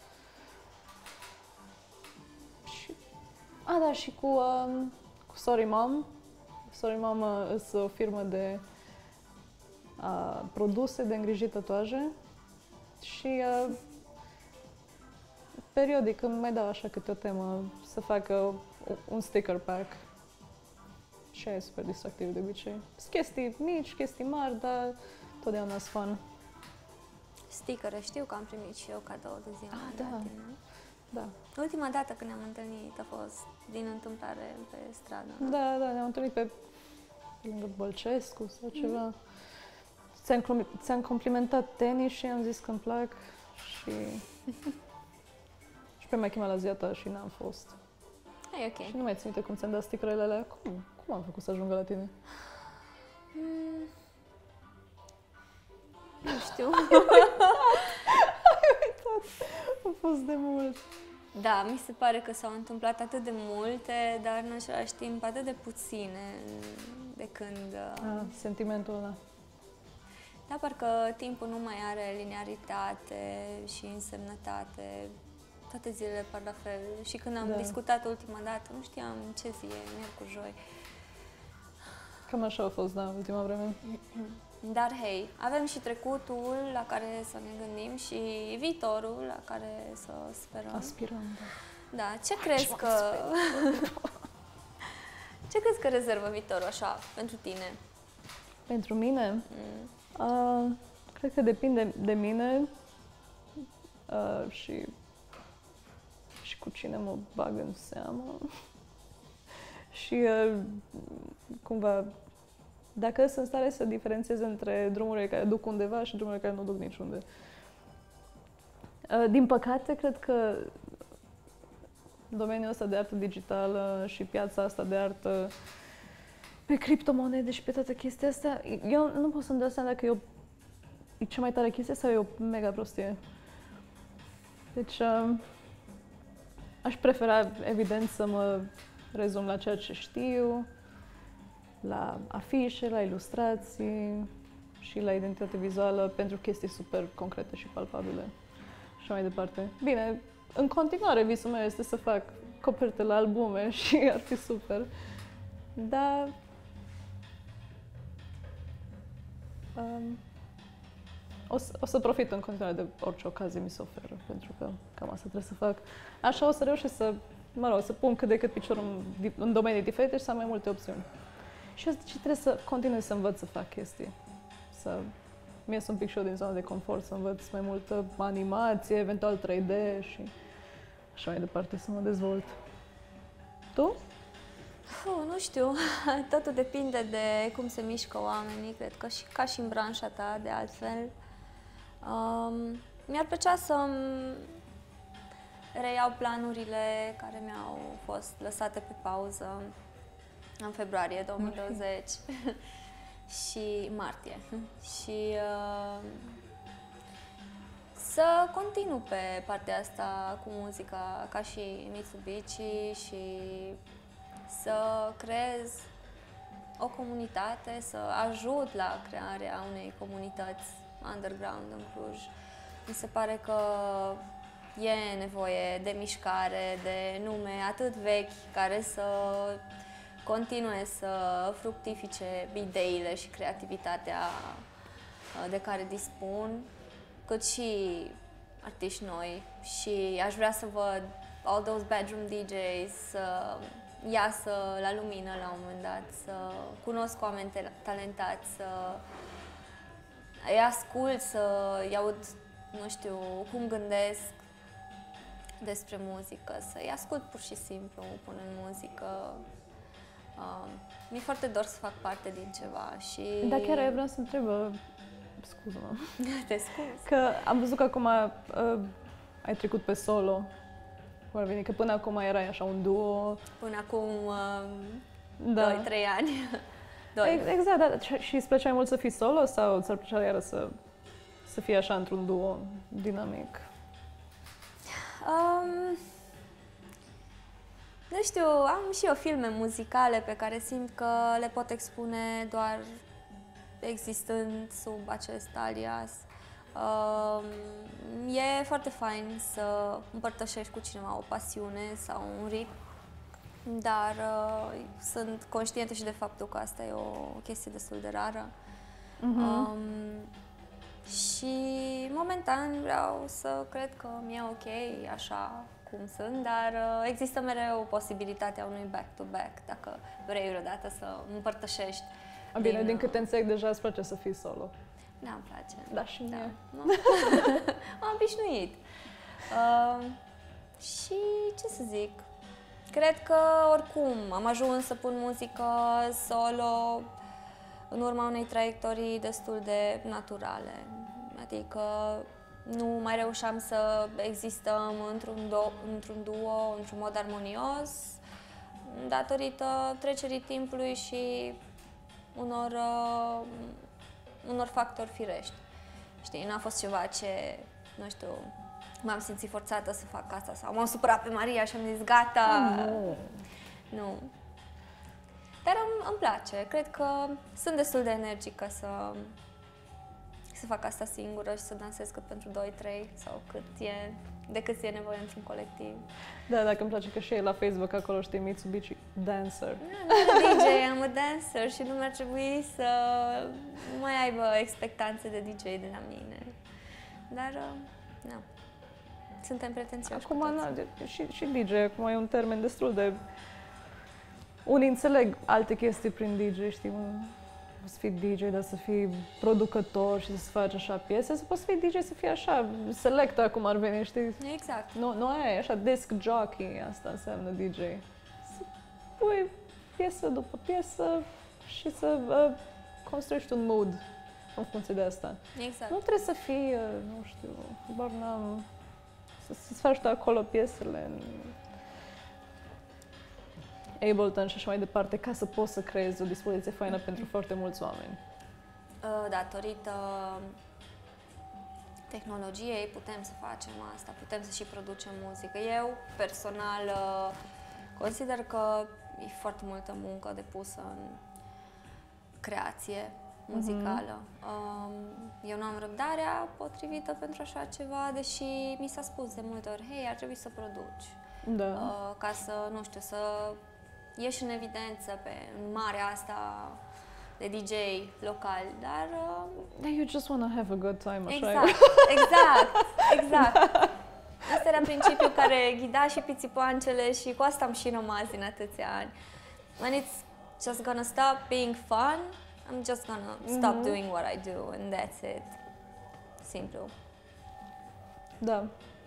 Și, da, și cu Sorry Mom. Sorry Mom este o firmă de produse de îngrijit tatuaje și periodic îmi mai dau așa câte o temă să facă un sticker pack. Și aia e super distractiv de obicei. Sunt chestii mici, chestii mari, dar totdeauna sunt fun. Stickere, știu că am primit și eu cadou de ziua mea de da. la tine. Da. Ultima dată când ne-am întâlnit a fost din întâmplare pe stradă. Da, ne-am întâlnit pe lângă Bălcescu sau ceva. Ți-am complimentat tenis și am zis că îmi plac și... și pe m-a chemat la ziua ta și n-am fost. E ok. Și nu mai țin minte cum ți-am dat stickerele alea. Cum am făcut să ajungă la tine? Nu știu. A fost de mult. Da, mi se pare că s-au întâmplat atât de multe, dar în același timp atât de puține de când... Sentimentul ăla. Da, parcă timpul nu mai are linearitate și însemnătate. Toate zilele par la fel. Și când am discutat ultima dată, nu știam ce zi e, miercuri, joi. Cam așa a fost, da, ultima vreme. Dar, hei, avem și trecutul la care să ne gândim și viitorul la care să sperăm. Aspirăm, da. Da, ce crezi că... ce crezi că rezervă viitorul așa pentru tine? Pentru mine? Cred că depinde de mine și cu cine mă bag în seamă. Și cumva, dacă sunt în stare să diferențiez între drumurile care duc undeva și drumurile care nu duc niciunde. Din păcate, cred că domeniul ăsta de artă digitală și piața asta de artă pe criptomonede și pe toată chestia asta, eu nu pot să-mi dau seama dacă e cea mai tare chestie sau e o mega prostie. Deci, aș prefera, evident, să mă rezum la ceea ce știu, la afișe, la ilustrații și la identitate vizuală pentru chestii super concrete și palpabile. Și mai departe. Bine, în continuare visul meu este să fac coperte la albume și ar fi super. Dar o să profit în continuare de orice ocazie mi se oferă, pentru că cam asta trebuie să fac. Așa o să reușesc să, să pun cât de cât piciorul în domenii diferite și să am mai multe opțiuni. Și eu trebuie să continui să învăț să fac chestii. Mie sunt un pic și eu din zona de confort, să învăț mai multă animație, eventual 3D și așa mai departe, să mă dezvolt. Tu? Nu știu, totul depinde de cum se mișcă oamenii, cred că și ca și în branșa ta, de altfel. Mi-ar plăcea să-mi reiau planurile care mi-au fost lăsate pe pauză în februarie 2020 și martie. Și să continu pe partea asta cu muzica ca și Mitsubishi și să creez o comunitate, să ajut la crearea unei comunități underground în Cluj. Mi se pare că e nevoie de mișcare, de nume atât vechi care să continue să fructifice ideile și creativitatea de care dispun, cât și artiști noi. Și aș vrea să văd all those bedroom DJs să iasă la lumină la un moment dat, să cunosc oameni talentați, să îi ascult, să îi aud, nu știu, cum gândesc despre muzică, să îi ascult pur și simplu punând muzică. Mi-e foarte dor să fac parte din ceva și... Da, chiar vreau să întreb, scuză-mă. Te scuz. Că am văzut că acum ai trecut pe solo. Cum ar veni, că până acum erai așa un duo. Până acum 2-3 ani. Exact, da. Și îți plăcea mai mult să fii solo sau ți-ar plăcea iară să fii așa într-un duo dinamic? Nu știu, am și eu filme muzicale pe care simt că le pot expune doar existând sub acest alias. E foarte fain să împărtășești cu cineva o pasiune sau un ritm, dar sunt conștientă și de faptul că asta e o chestie destul de rară. Și momentan vreau să cred că mi-e ok așa cu cum sunt, dar există mereu posibilitatea unui back-to-back, dacă vrei vreodată să împărtășești. Bine, din câte înțeleg, deja îți place să fii solo. Da, îmi place. Da, și mie. Nu? Am obișnuit. Și ce să zic? Cred că oricum am ajuns să pun muzică solo în urma unei traiectorii destul de naturale. Adică nu mai reușeam să existăm într-un duo, într-un mod armonios, datorită trecerii timpului și unor factori firești. Știi, n-a fost ceva ce, nu știu, m-am simțit forțată să fac asta sau m-am supărat pe Maria și am zis gata. Nu. Dar îmi place. Cred că sunt destul de energică să fac asta singură și să dansez cât pentru 2-3 sau de cât e nevoie într-un colectiv. Da, dacă îmi place că și e la Facebook acolo, știi, Mitsubishi Dancer. Nu am DJ, am un dancer și nu mi-ar trebui să mai aibă expectanțe de DJ de la mine. Dar, nu. Suntem pretențioși. Acum, și DJ, acum e un termen destul de... Unii înțeleg alte chestii prin DJ, știi, să fii DJ, dar să fii producător și să faci așa piese, să poți fi DJ, să fii așa, selecta cum ar veni, știi? Exact. Nu aia e așa, disc jockey, asta înseamnă DJ. Să pui piesă după piesă și să construiești un mood în funcție de asta. Exact. Nu trebuie să fii, nu știu, bar n-am, să-ți faci tu acolo piesele în Ableton și așa mai departe, ca să poți să creezi o dispoziție faină pentru foarte mulți oameni. Datorită tehnologiei putem să facem asta, putem să și producem muzică. Eu, personal, consider că e foarte multă muncă depusă în creație muzicală. Eu nu am răbdarea potrivită pentru așa ceva, deși mi s-a spus de multe ori, hei, ar trebui să produci. Da. Ca să, nu știu, să ieși în evidență în marea asta de DJ local, dar... You just wanna have a good time, așa Exact, exact. Asta era principiul care ghida și pițipoancele și cu asta am și rămas din atâția ani. When it's just gonna stop being fun, I'm just gonna stop doing what I do and that's it. Simplu. Da.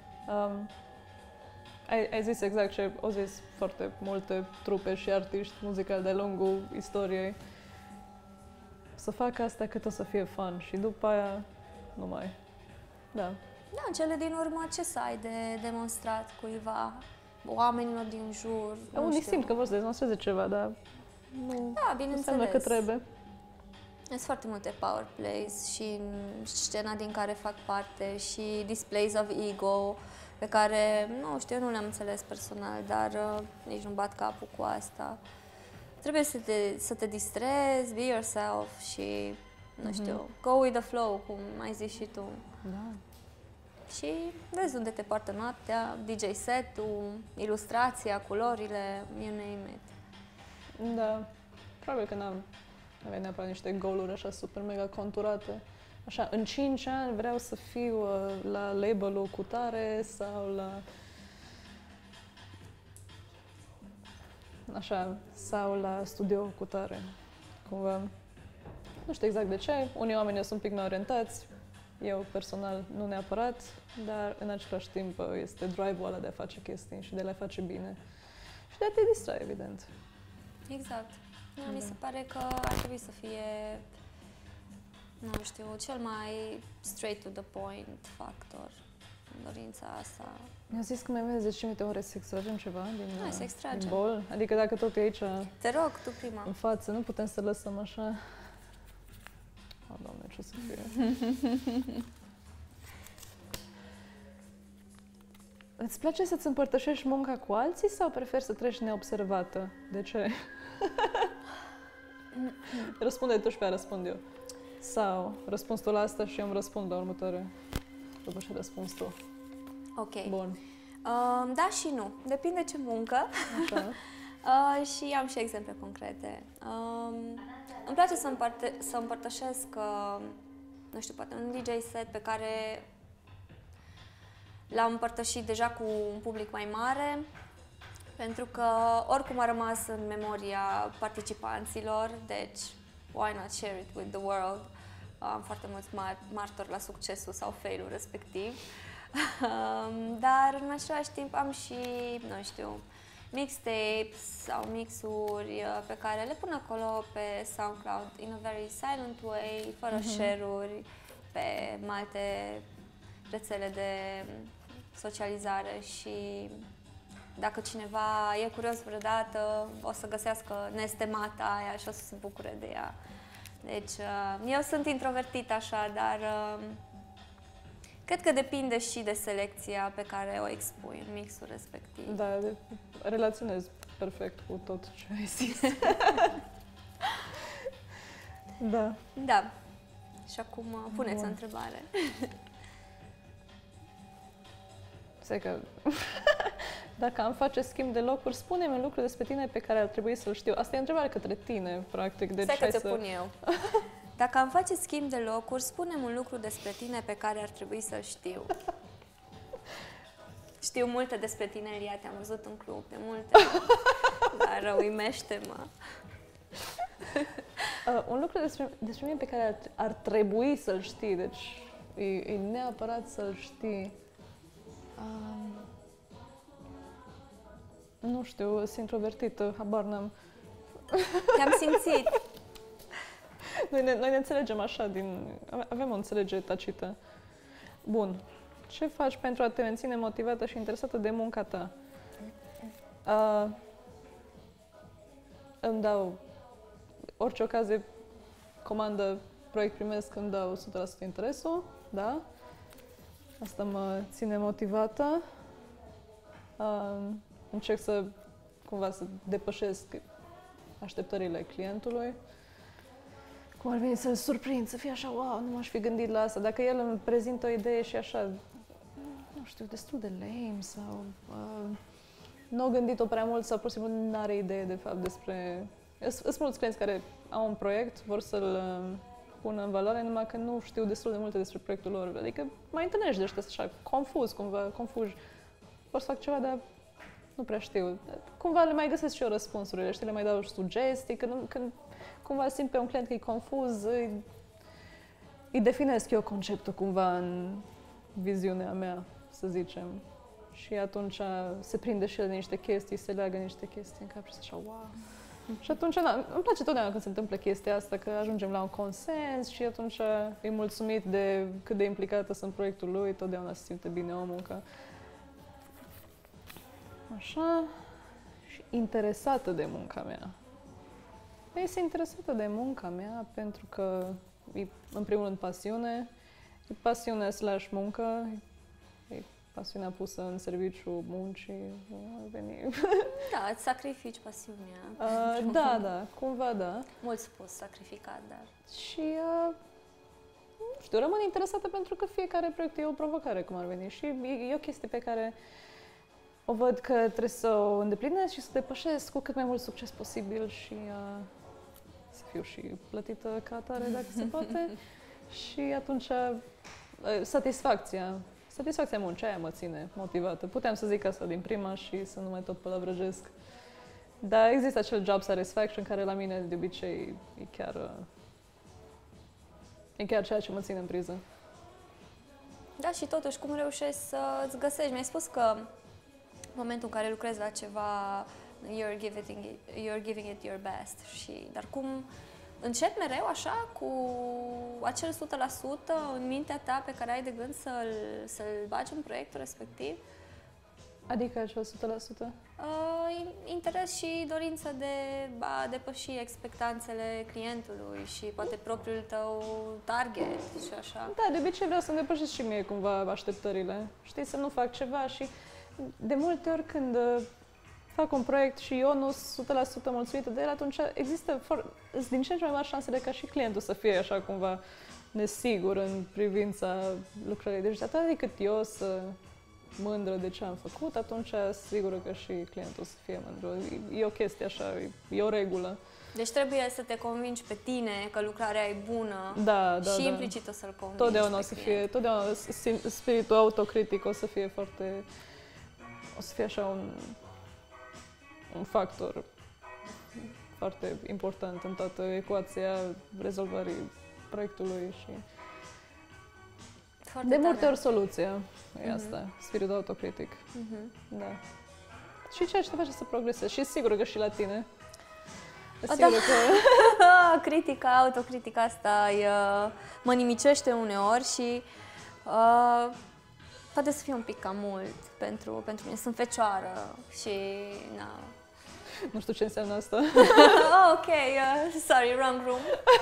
Ai zis exact ce au zis foarte multe trupe și artiști muzicali de-a lungul istoriei. Să facă asta cât o să fie fun și după aia nu mai. Da. Da, în cele din urmă ce să ai de demonstrat cuiva, oamenilor din jur, Unii simt că vor să demonstreze ceva, dar nu bineînțeles. înseamnă că trebuie. Sunt foarte multe power plays și în scena din care fac parte și displays of ego pe care, nu știu, eu nu le-am înțeles personal, dar nici nu bat capul cu asta. Trebuie să te distrezi, be yourself și, nu știu, go with the flow, cum ai zis și tu. Da. Și vezi unde te poartă noaptea, DJ set-ul, ilustrația, culorile, you name it. Da. Probabil că n-am avea neapărat niște goaluri așa super mega conturate. Așa, în 5 ani vreau să fiu la label-ul cu tare sau la... Așa, sau la studio cu tare. Cumva, nu știu exact de ce, unii oameni sunt un pic mai orientați, eu personal nu neapărat, dar în același timp este drive-ul ăla de a face chestii și de a le face bine. Și de a te distra, evident. Exact. Mi se pare că ar trebui să fie, nu știu, cel mai straight to the point factor în dorința asta. Mi-a zis că mai avem 10 minute ore să extragem ceva Să extragem. din bol. Adică dacă tot e aici Te rog, tu prima. în față, nu putem să lăsăm așa. Doamne, ce o să fie. Îți place să-ți împărtășești munca cu alții sau preferi să treci neobservată? De ce? Răspunde tu și pe aia răspund eu. Sau răspunzi tu la asta și eu îmi răspund la următoare. După ce răspunzi tu. Ok. Bun. Da și nu. Depinde ce muncă. Așa. Și am și exemple concrete. Îmi place să împărtășesc, nu știu, poate un DJ set pe care l-am împărtășit deja cu un public mai mare, pentru că oricum a rămas în memoria participanților, deci why not share it with the world? Am foarte mulți martori la succesul sau failul respectiv. Dar în același timp am și, nu știu, mixtapes sau mixuri pe care le pun acolo pe SoundCloud in a very silent way, fără share-uri, pe alte rețele de socializare și dacă cineva e curios vreodată, o să găsească nestemata aia și o să se bucure de ea. Deci, eu sunt introvertită așa, dar cred că depinde și de selecția pe care o expui în mixul respectiv. Da, relaționez perfect cu tot ce ai zis. Da. Da. Și acum puneți o întrebare. Stai că... Dacă am face schimb de locuri, spune-mi un lucru despre tine pe care ar trebui să-l știu. Asta e o întrebare către tine, practic. Deci stai că ți-o pun eu. Dacă am face schimb de locuri, spune-mi un lucru despre tine pe care ar trebui să-l știu. Știu multe despre tine, Elia, te-am văzut în club de multe, dar uimește-mă. Un lucru despre mine pe care ar trebui să-l știi, deci e neapărat să-l știi. Nu știu, sunt introvertită, habar n-am. Te-am simțit. Noi ne înțelegem așa, avem o înțelegere tacită. Bun. Ce faci pentru a te menține motivată și interesată de munca ta? Îmi dau orice ocazie, comandă, proiect primesc, îmi dau 100% interesul, da? Asta mă ține motivată. Încerc să cumva să depășesc așteptările clientului. Cum ar veni să-l surprind, să fie așa, wow, nu m-aș fi gândit la asta. Dacă el îmi prezintă o idee și așa, nu știu, destul de lame sau nu au gândit-o prea mult sau pur și simplu nu are idee de fapt despre... Sunt mulți clienți care au un proiect, vor să-l pună în valoare, numai că nu știu destul de multe despre proiectul lor. Adică mai întâlnești de ăștia așa, confuzi. Vor să fac ceva, dar nu prea știu. Cumva le mai găsesc și eu răspunsurile, știi, le mai dau și sugestii, când cumva simt pe un client că e confuz, îi definesc eu conceptul cumva în viziunea mea, să zicem. Și atunci se prinde și el de niște chestii, se leagă niște chestii în cap și așa, wow. Și atunci, îmi place totdeauna când se întâmplă chestia asta, că ajungem la un consens și atunci e mulțumit de cât de implicată sunt în proiectul lui, totdeauna se simte bine omul, că așa, și interesată de munca mea. Este interesată de munca mea pentru că e, în primul rând, pasiune. E pasiune / muncă. E pasiunea pusă în serviciu muncii. Da, îți sacrifici pasiunea. Da, cumva da. Mult spus, sacrificat, dar... Și, nu știu, rămân interesată pentru că fiecare proiect e o provocare, cum ar veni. Și e o chestie pe care o văd că trebuie să o îndeplinesc și să depășesc cu cât mai mult succes posibil și să fiu și plătită ca atare, dacă se poate. Și atunci satisfacția muncii aia mă ține motivată. Puteam să zic asta din prima și să nu mai tot pălăvrăjesc. Dar există acel job satisfaction care la mine de obicei e chiar ceea ce mă ține în priză. Da, și totuși cum reușești să-ți găsești? Mi-ai spus că în momentul în care lucrezi la ceva, you're giving it your best. Dar cum începi mereu așa, cu acel 100% în mintea ta pe care ai de gând să-l bagi în proiectul respectiv? Adică acel 100%? Interes și dorință de a depăși expectanțele clientului și poate propriul tău target și așa. Da, de obicei vreau să-mi depășesc și mie cumva așteptările. Știi, să nu fac ceva și de multe ori când fac un proiect și eu nu sunt 100% mulțumită de el, atunci există din ce în ce mai mari șansele ca și clientul să fie așa cumva nesigur în privința lucrării. Deci atât decât eu să mândră de ce am făcut, atunci sigură că și clientul să fie mândru. E o chestie așa, e o regulă. Deci trebuie să te convingi pe tine că lucrarea e bună Da, și da. implicit o să-l convingi Totdeauna pe o să client. fie, totdeauna spiritul autocritic o să fie foarte, o să fie așa un factor foarte important în toată ecuația rezolvării proiectului și Foarte de multe tare. ori soluția e Mhm. asta, spiritul autocritic. Mhm. Da. Și ceea ce te face să progresezi. Și sigur că și la tine. Da. Sigur că Critica, autocritica asta mă nimicește uneori și poate să fie un pic cam mult pentru mine. Sunt fecioară și na. nu știu ce înseamnă asta. Oh, ok, sorry, wrong room.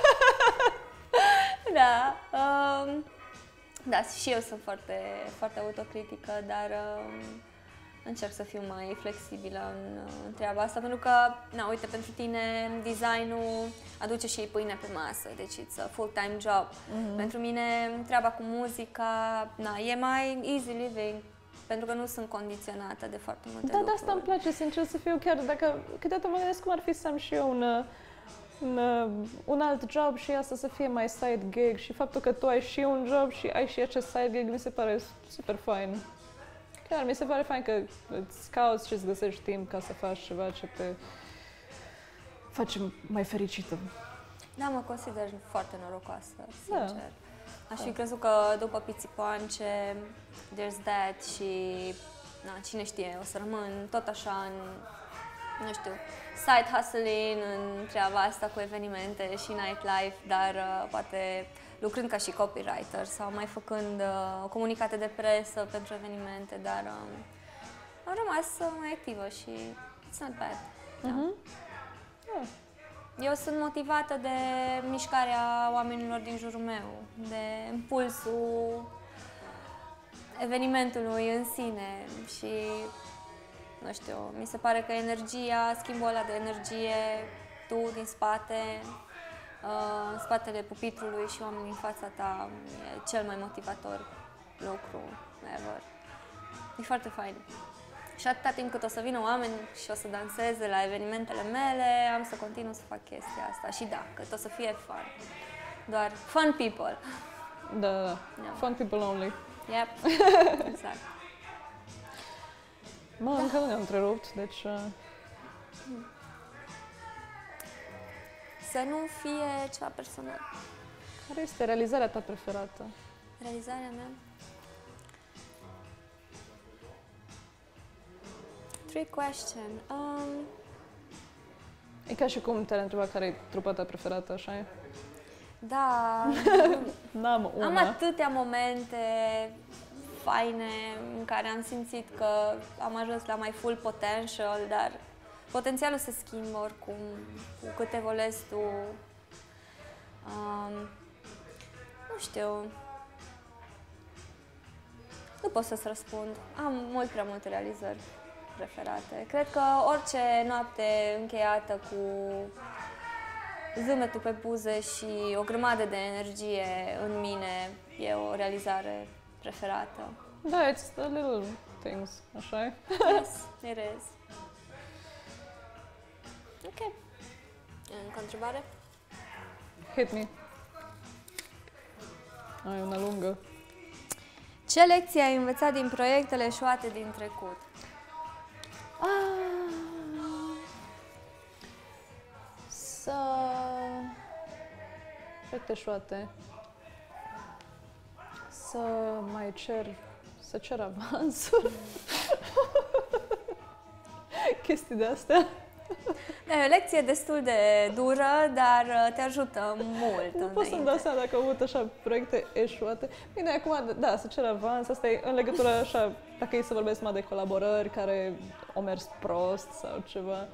Da, da, și eu sunt foarte, foarte autocritică, dar încerc să fiu mai flexibilă în treaba asta, pentru că, na, uite, pentru tine designul aduce și pâine pe masă, deci it's a full-time job. Pentru mine treaba cu muzica, na, e mai easy living, pentru că nu sunt condiționată de foarte multe Da, de lucruri. asta îmi place, sincer să fiu, chiar dacă câteodată mă gândesc cum ar fi să am și eu un alt job și asta să fie mai side gig și faptul că tu ai și un job și ai și acest side gig mi se pare super fain. Chiar mi se pare fain că îți cauți și îți găsești timp ca să faci ceva ce te face mai fericită. Da, mă consider foarte norocoasă, Da. sincer. Aș fi crezut că după Pisipoance, There's That și, na, cine știe, o să rămân tot așa în, nu știu, side hustling, în treaba asta cu evenimente și nightlife, dar poate lucrând ca și copywriter sau mai făcând comunicate de presă pentru evenimente, dar am rămas mai activă și it's not bad. Da. Da. Eu sunt motivată de mișcarea oamenilor din jurul meu, de impulsul evenimentului în sine și, nu știu, mi se pare că energia, schimbul ăla de energie, tu din spate, în spatele pupitrului și oamenii în fața ta, e cel mai motivator lucru ever. E foarte fain. Și atâta timp cât o să vină oameni și o să danseze la evenimentele mele, am să continu să fac chestia asta. Și da, cât o să fie fun. Doar fun people. Da, da. Da. Fun people only. Yep, exact. Încă nu ne-am întrerupt, deci... Să nu fie ceva personal. Care este realizarea ta preferată? Realizarea mea? Trick question. E ca și cum te-ar întreba care e trupa ta preferată, așa e? Da, N-am una. am atâtea momente faine în care am simțit că am ajuns la my full potential, dar potențialul se schimbă oricum cu cât evoluezi tu. Nu știu. Nu pot să-ți răspund. Am mult prea multe realizări preferate. Cred că orice noapte încheiată cu zâmbetul pe buze și o grămadă de energie în mine e o realizare preferată. Da, it's the little things, așa e? Yes, it is. Ok. Încă o întrebare? Hit me. Ai una lungă. Ce lecții ai învățat din proiectele eșuate din trecut? Să... Proiecte eșuate. Să mai să cer avansuri. Chestii de astea. Da, e o lecție destul de dură, dar te ajută mult. Nu pot să-mi dau seama dacă am avut așa proiecte eșuate. Bine, acum, da, să cer avans, asta e în legătură așa, dacă e să vorbesc mai de colaborări care au mers prost sau ceva.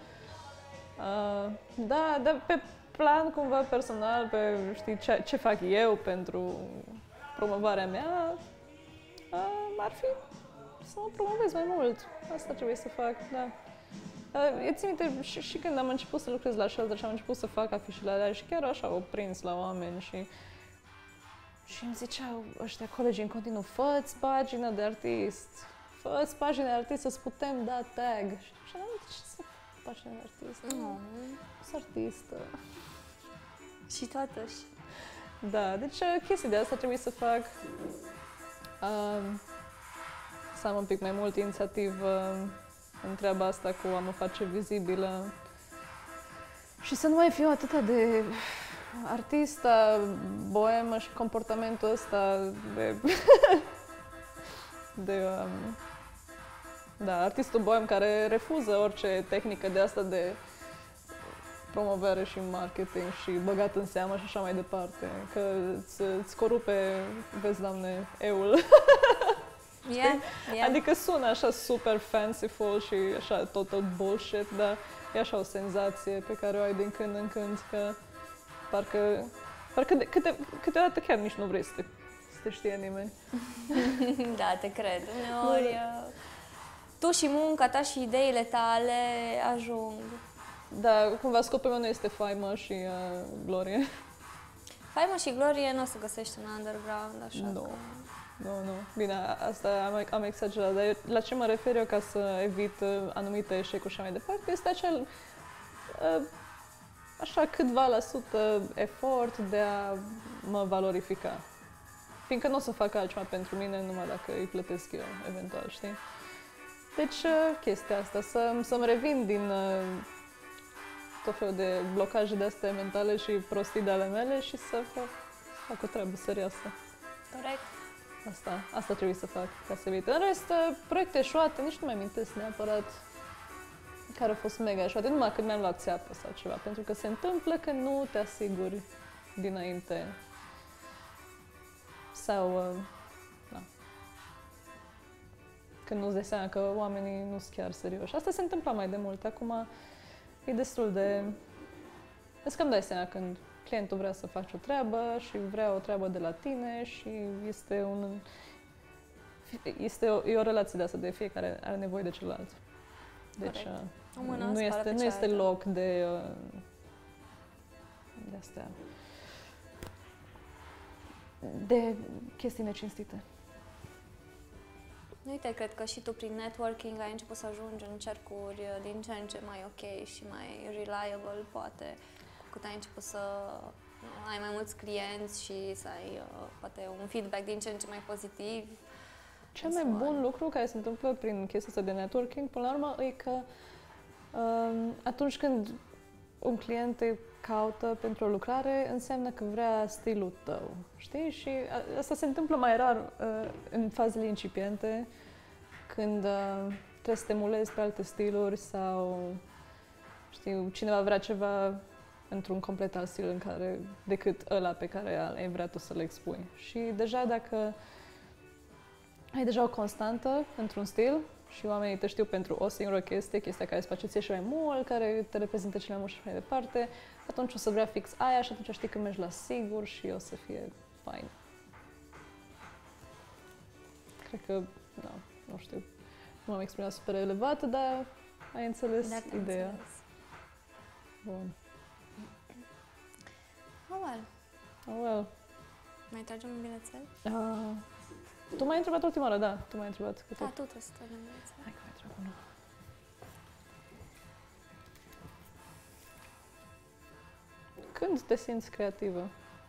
Da, dar pe plan cumva personal, pe știi, ce fac eu pentru promovarea mea, ar fi să mă promovez mai mult. Asta trebuie să fac, da. Eu țin minte și când am început să lucrez la Shelter și am început să fac afișele alea și chiar așa au prins la oameni și îmi ziceau ăștia colegii în continuu, fă-ți pagină de artist, fă-ți pagină de artist să-ți putem da tag. Și am zis, pasiune de artist. Sunt artistă. Și totuși. Da, deci chestii de asta trebuie să fac. Să am un pic mai mult inițiativă în treaba asta cu a mă face vizibilă. Și să nu mai fiu atât de artista, boemă și comportamentul ăsta de... da, artistul boem care refuză orice tehnică de asta de promovare și marketing și băgat în seamă și așa mai departe. Că îți corupe, vezi, Doamne, eul. Yeah. Adică sună așa super fanciful și așa tot bullshit, dar e așa o senzație pe care o ai din când în când, că parcă câteodată chiar nici nu vrei să te știe nimeni. Da, te cred. Uneori tu și munca ta și ideile tale ajung. Da, cumva scopul meu nu este faimă și glorie. Faimă și glorie nu o să găsești în underground, așa Nu. că... Nu. Bine, asta am exagerat, dar la ce mă refer eu ca să evit anumite eșecuri și așa mai departe, este acel așa câtva la sută efort de a mă valorifica. Fiindcă nu o să fac altceva pentru mine numai dacă îi plătesc eu, eventual, știi? Deci, chestia asta, să-mi revin din tot felul de blocaje de astea mentale și prostii de ale mele și să fac o treabă serioasă. Corect. Asta trebuie să fac ca să evit. În rest, proiecte eșuate, nici nu mai amintesc neapărat care au fost mega eșuate, numai când mi-am luat țeapă sau ceva, pentru că se întâmplă că nu te asiguri dinainte sau când nu-ți dai seama că oamenii nu sunt chiar serioși. Asta se întâmpla mai de mult. Acum e destul de... Îți cam dai seama când clientul vrea să faci o treabă și vrea o treabă de la tine și e o relație de asta, de fiecare are nevoie de celălalt. Deci nu este loc de astea, de chestii necinstite. Uite, cred că și tu prin networking ai început să ajungi în cercuri din ce în ce mai ok și mai reliable, poate, cu cât ai început să ai mai mulți clienți și să ai poate un feedback din ce în ce mai pozitiv. Cel mai bun lucru care se întâmplă prin chestia asta de networking, până la urmă, e că atunci când un client te caută pentru o lucrare, înseamnă că vrea stilul tău, știi? Și asta se întâmplă mai rar în fazele incipiente, când trebuie să te emulezi pe alte stiluri sau, știu, cineva vrea ceva într-un complet alt stil decât ăla pe care ai vrea tu să-l expui. Și deja dacă ai deja o constantă într-un stil și oamenii te știu pentru o singură chestia care îți place ție și mai mult, care te reprezintă cel mai mult și mai departe, atunci o să vrea fix aia și atunci știi că mergi la sigur și o să fie fain. Cred că, nu știu, nu m-am exprimat super elevată, dar ai înțeles ideea. Înțeles. Bun. Oh well. Mai tragem un bilețel? Tu m-ai întrebat ultima oară, da. Tu m-ai întrebat cu tot. Da, tu trebuie să tragem un bilețel. Hai că mai trebuie unul. Când te simți creativă?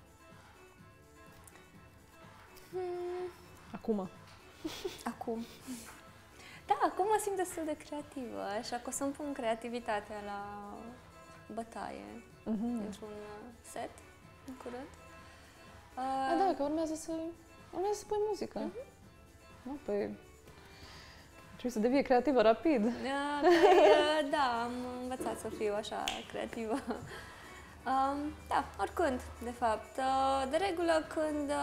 Acum. Acum. Da, acum mă simt destul de creativă, așa că o să-mi pun creativitatea la bătaie într-un set, în curând. Da, că urmează să pui muzică. Nu, păi... Trebuie să devii creativă rapid. Da, am învățat să fiu așa creativă. Da, oricând, de fapt. De regulă, când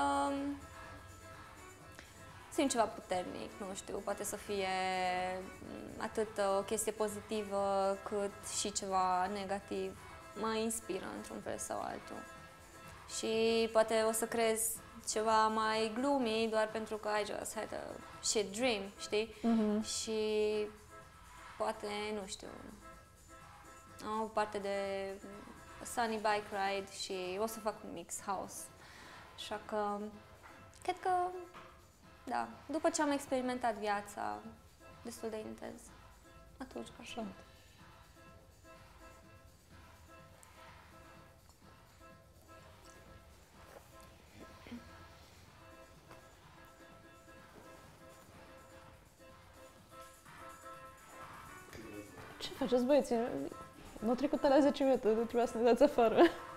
simt ceva puternic, nu știu, poate să fie atât o chestie pozitivă cât și ceva negativ, mă inspiră într-un fel sau altul. Și poate o să crezi ceva mai gloomy doar pentru că I just had a shit dream, știi? Și poate, nu știu, am o parte de sunny bike ride și o să fac un mix house. Așa că, cred că, da, după ce am experimentat viața destul de intens, atunci ca așa. faceți băieții? Nu trecut la 10 minute, trebuia să ne dați afară.